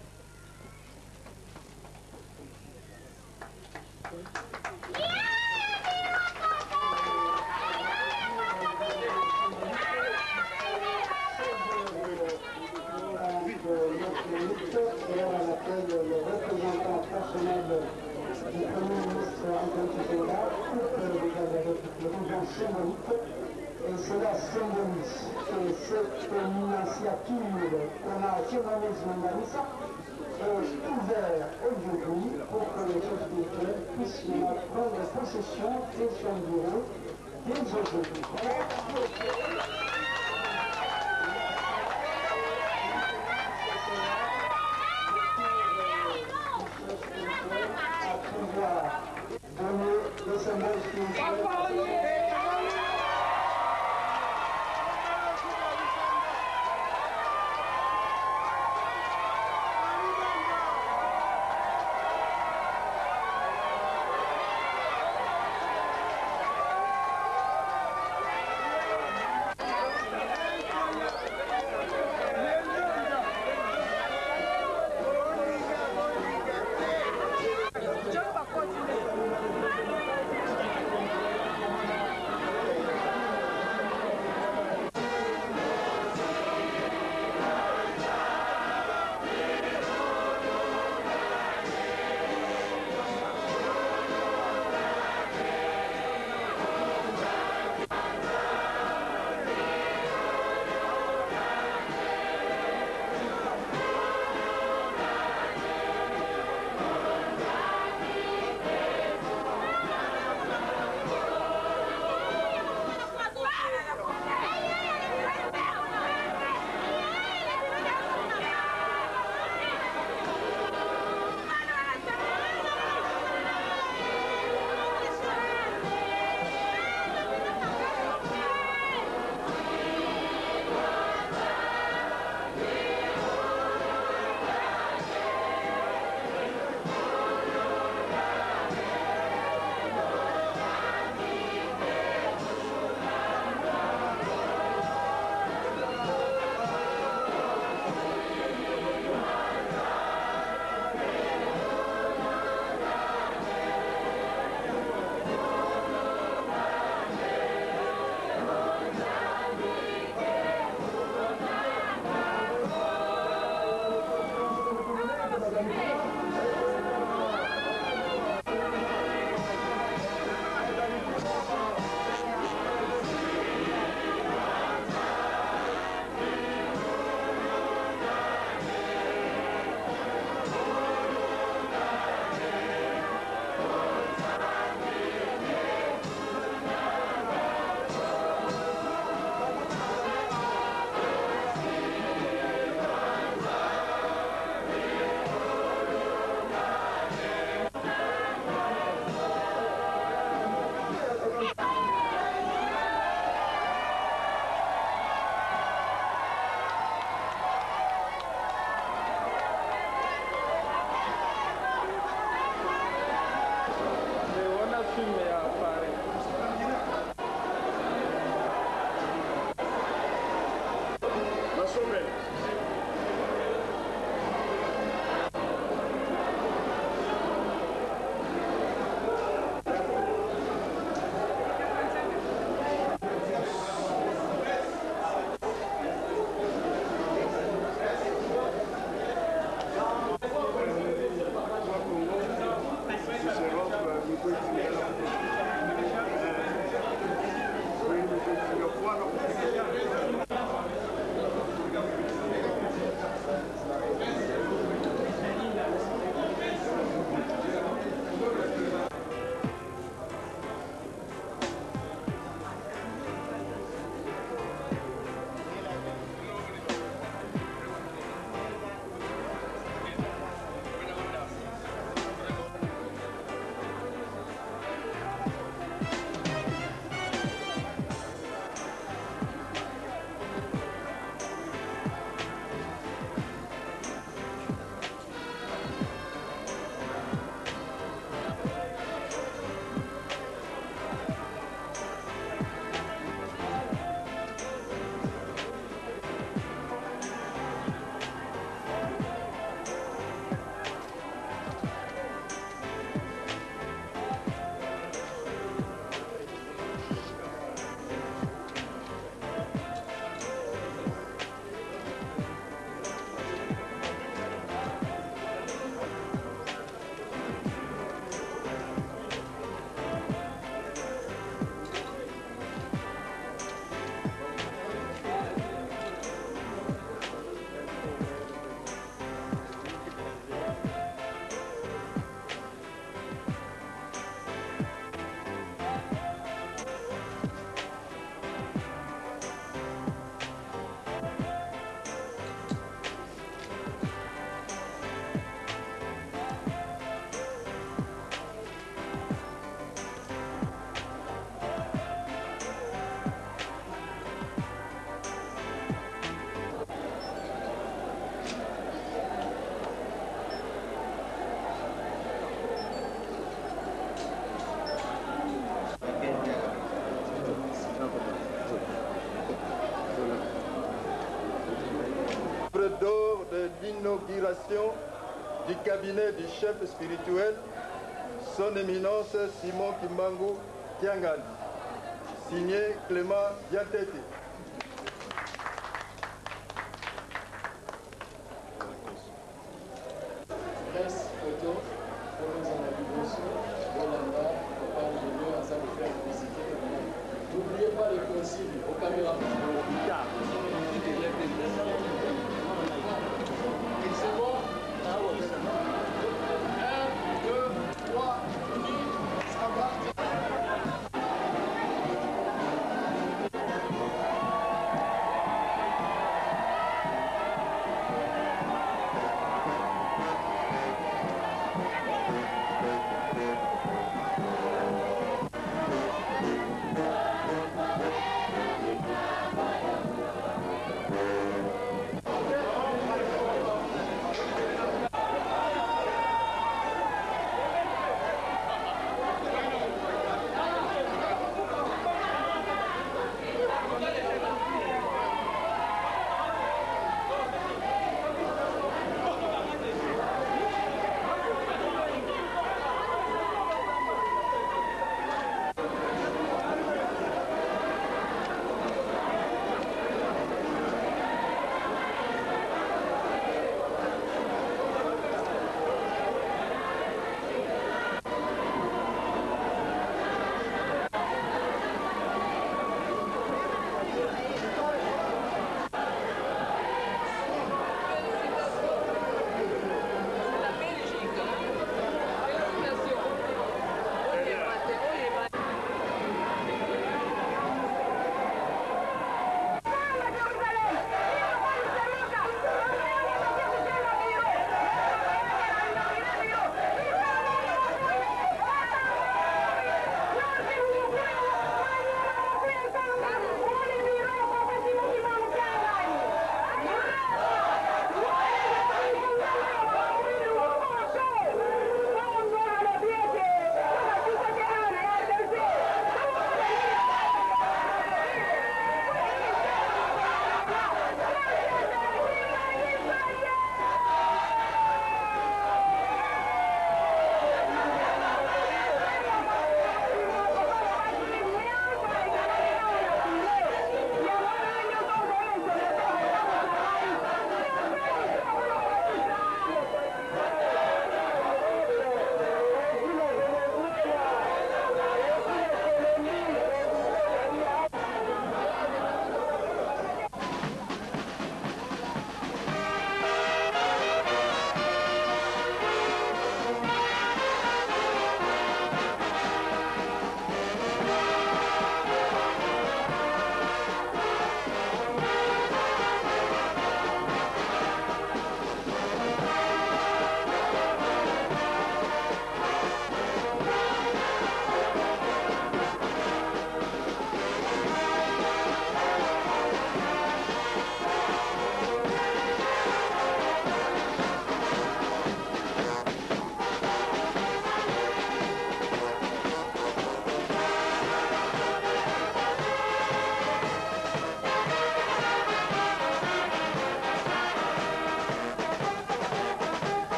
Et on appelle le représentant personnel du Premier ministre Antoine Zola, le mouvement symbolique. Et cela symbolise que cette initiative qu'on a surnommée Zmanganisa est ouverte aujourd'hui pour que les chefs spirituels puissent prendre possession de son bureau dès aujourd'hui. le symbole spirituel. l'installation du cabinet du chef spirituel, son éminence Simon Kimbangu Kiangani, signé Clément Diantete. Presse, photo, photos en navigation, Yolanda, papa ingénieur, à ça de faire visiter. N'oubliez pas les consignes aux caméras. C'est bon? 1, 2, 3, ça va.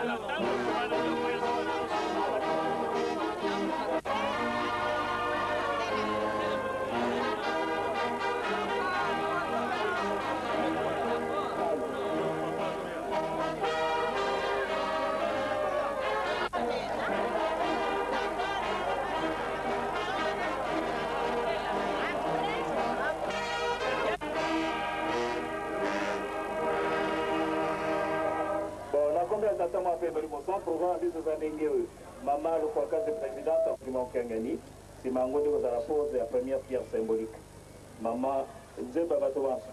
Maman, le caucase de présidente du Mont Kangani, c'est Mango de la pose de la première pierre symbolique. Maman, Nzeba Batowansa.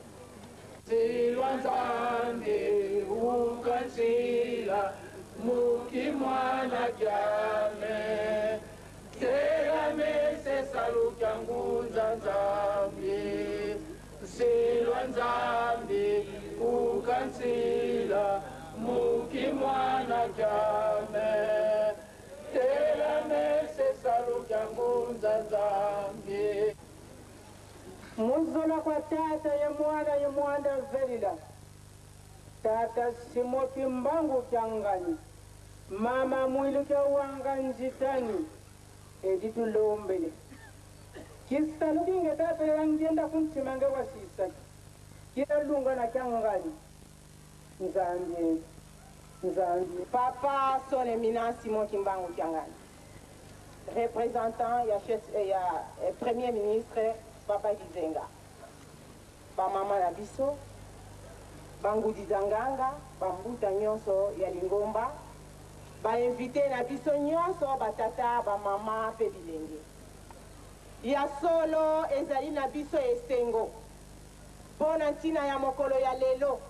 Silwanzande ukansila mukimwana kyame selamese salukyangunza nzambi Silwanzande ukansila mukimwana kyame selamese salukyangunza nzambi muzola kwa tata ye mwana velila tata simoki mbangu kyangani mama mwili kya wanga njitani editulombele kisitalu kinge tapelela ngenda kuntimange wasisa kitalunga na kyangani nzambi Papa son éminence Simon Kimbangu Kyangani, représentant ya premier ministre Papa Gizenga, ba mama na biso, bangudi zanganga, bambuta nyonso ya Lingomba, ba invité na biso nyonso batata ba mama pe bilenge. Ya solo ezali na biso esengo, pona ntina ya mokolo ya lelo.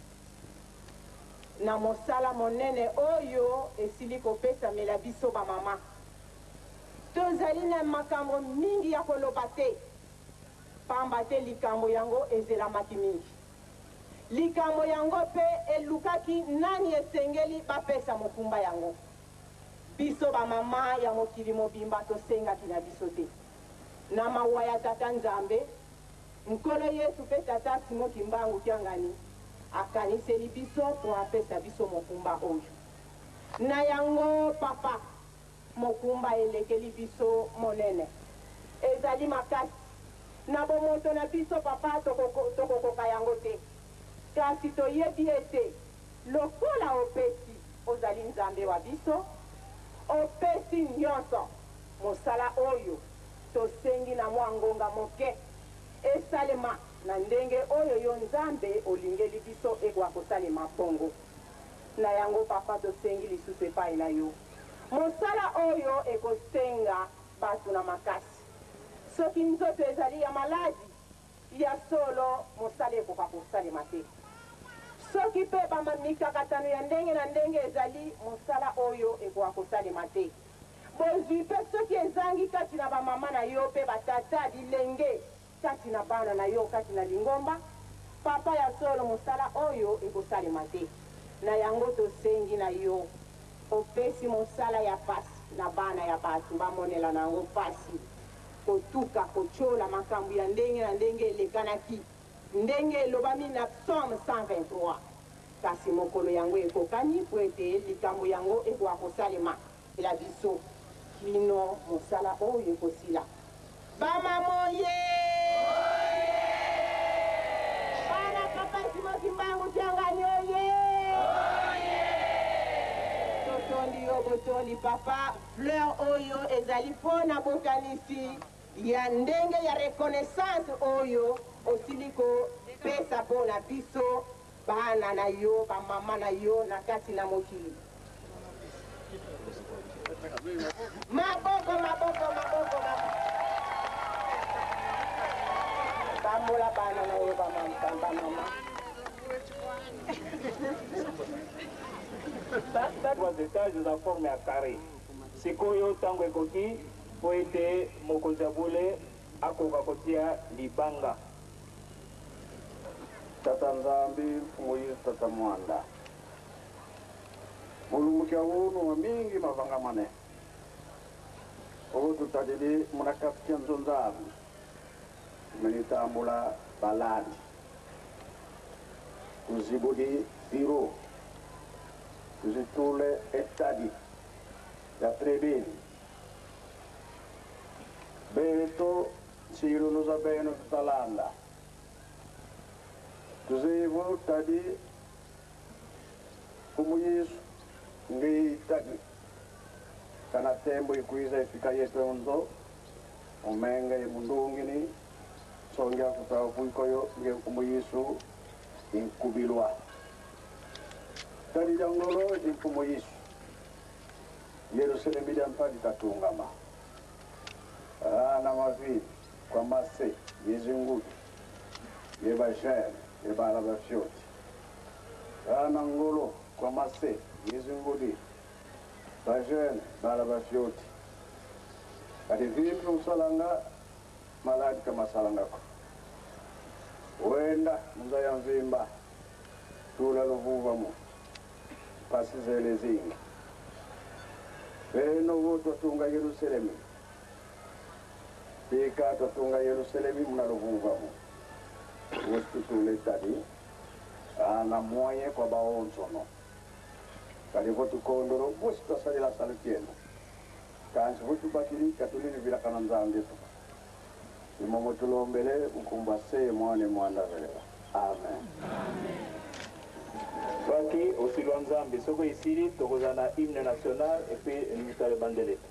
Na mosala monene oyo esili kopesamela biso ba mama. Tozali na makambo mingi ya koloba te. Pamba te likambo yango ezelamaki mingi. Likambo yango pe elukaki nani esengeli bapesa mokumba yango. Biso ba mama ya mokili mobimba tosengaki na biso te. Na mawa ya tata Nzambe, nkolo Yesu pe tata Simon Kimbangu Kyangani akaniseli biso po apesa biso mokumba oyo. Na yango papa mokumba elekeli biso monene. Ezali makasi. Na bomoto na biso papa tokokoka yango te. Kasi toyebi ete lokola opesi ozali Nzambe wa biso, opesi nyonso mosala oyo tosengi na mwa ngonga moke esalema na ndenge oyo yo Nzambe olingeli biso ekwa kosalema bongo. Na yango papa tosengi lisusu epai na yo. Mosala oyo ekosenga batu na makasi. Soki nzoto ezali ya maladi ya solo mosala ekoka kosalema te. Soki pe bamamikakatano ya ndenge na ndenge ezali mosala oyo ekoka kosalema te. Bozwi pe soki ezangi kati na bamama na yo pe batata bilenge kati na bana na yo kati na Lingomba, papa ya solo mosala oyo ekosalema te. Na yango tosengi na yo opesi mosala ya pasi na bana ya batu bamonela na yango pasi kotuka kochola makambo ya ndenge na ndenge elekanaki ndenge elobami na Psaume 123. Kasi mokolo yango ekokani po ete likambo yango ekoka kosalema ela biso kino mosala oyo ekosila. Bamamoye! Bana papa Simon Kimbangu Kyangani oye! Totondi yo botondi papa fleur oyo ezali pona bokanisi ya ndenge ya reconnaissance oyo osili kopesa pona biso bana na yo bamama na yo na kati na mokili. Maboko. Bamola bana na yo bamama. Trois étages za forme ya carré. Sikoyo tango ekoki po ete mokonzi ya bule akoka kotia libanga. Tata Nzambi mfumu tata Mwanda. Mulumukia wunu wa mingi mavanga mane. Ogo tutadili munakafikia nzonzabu. Menitambula baladi. Uzibudi biro. tuzitule etadi ya prebeni beto siluluza beno tutalanda tuzivu tadi umuyisu ngi tadi kana tembo ikuiza ifika yetonzo umenge mundungini songia kutawa kuikoyo nge umuyisu inkubilwa tadi jangolo infumuyisu Yerusalemu jampadi tatungama na mavili kwa mase yezingudi yebashani yebalabafyoti na ngolo kwa mase yezingudi bajene balabafyoti kati vimpi usalanga maladi kama salangako wenda mza ya mvimba tula luvuvamu pasi zele zingi beno voto tunga Yerusalemu Pika tatunga Yerusalemu mnaluvuvamu wostu tule tadi na moye kwa baonzono kadi votu kondoro wostu salila salutieno kansi votu bakili katulini vila kananzange tu imomo tulombele ukumba se mwane mwanda velela amen Waki osilwa nzambi soko isiri tokozana hymne national et puis mitale bandelete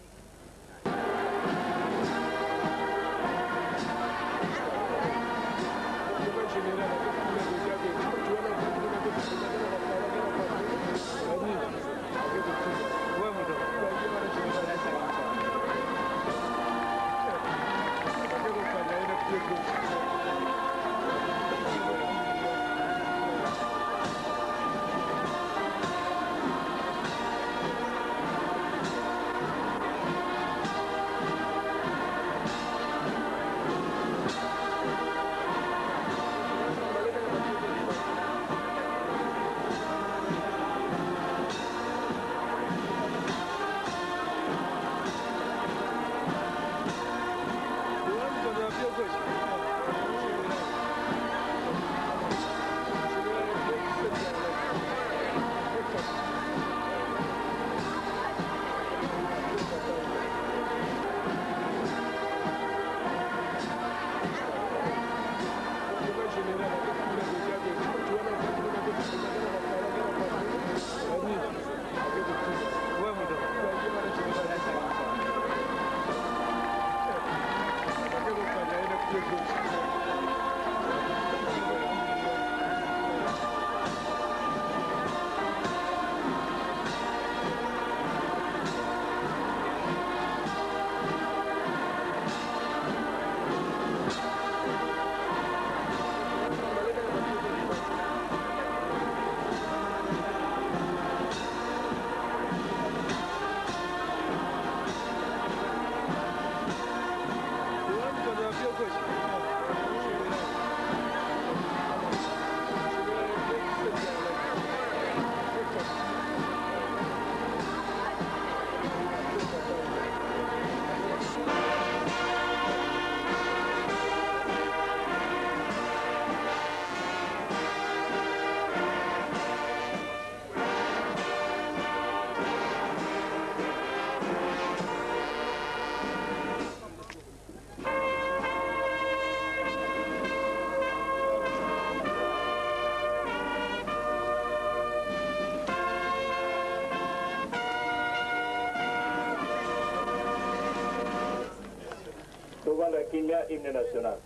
devant la Kenya hymne national.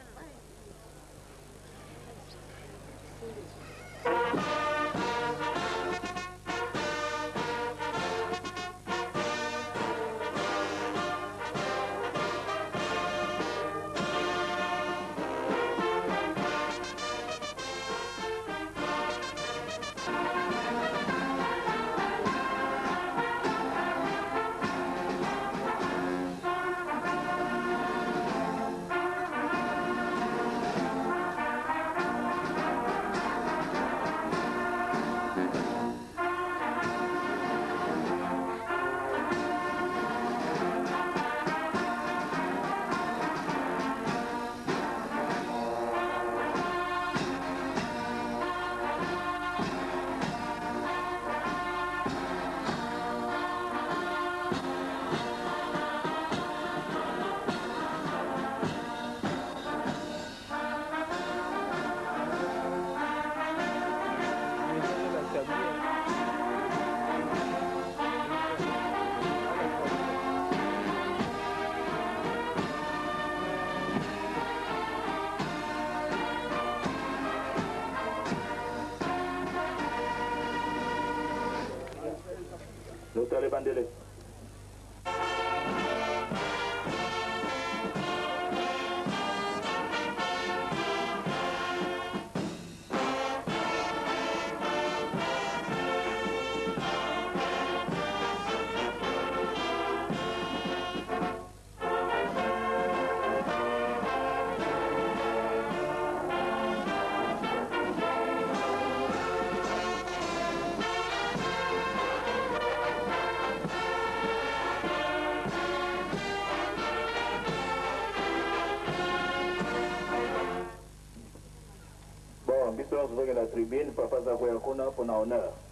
Dr. Lebandele. Biso nazozokela tribune papa Zakoya kuna mpona honneur.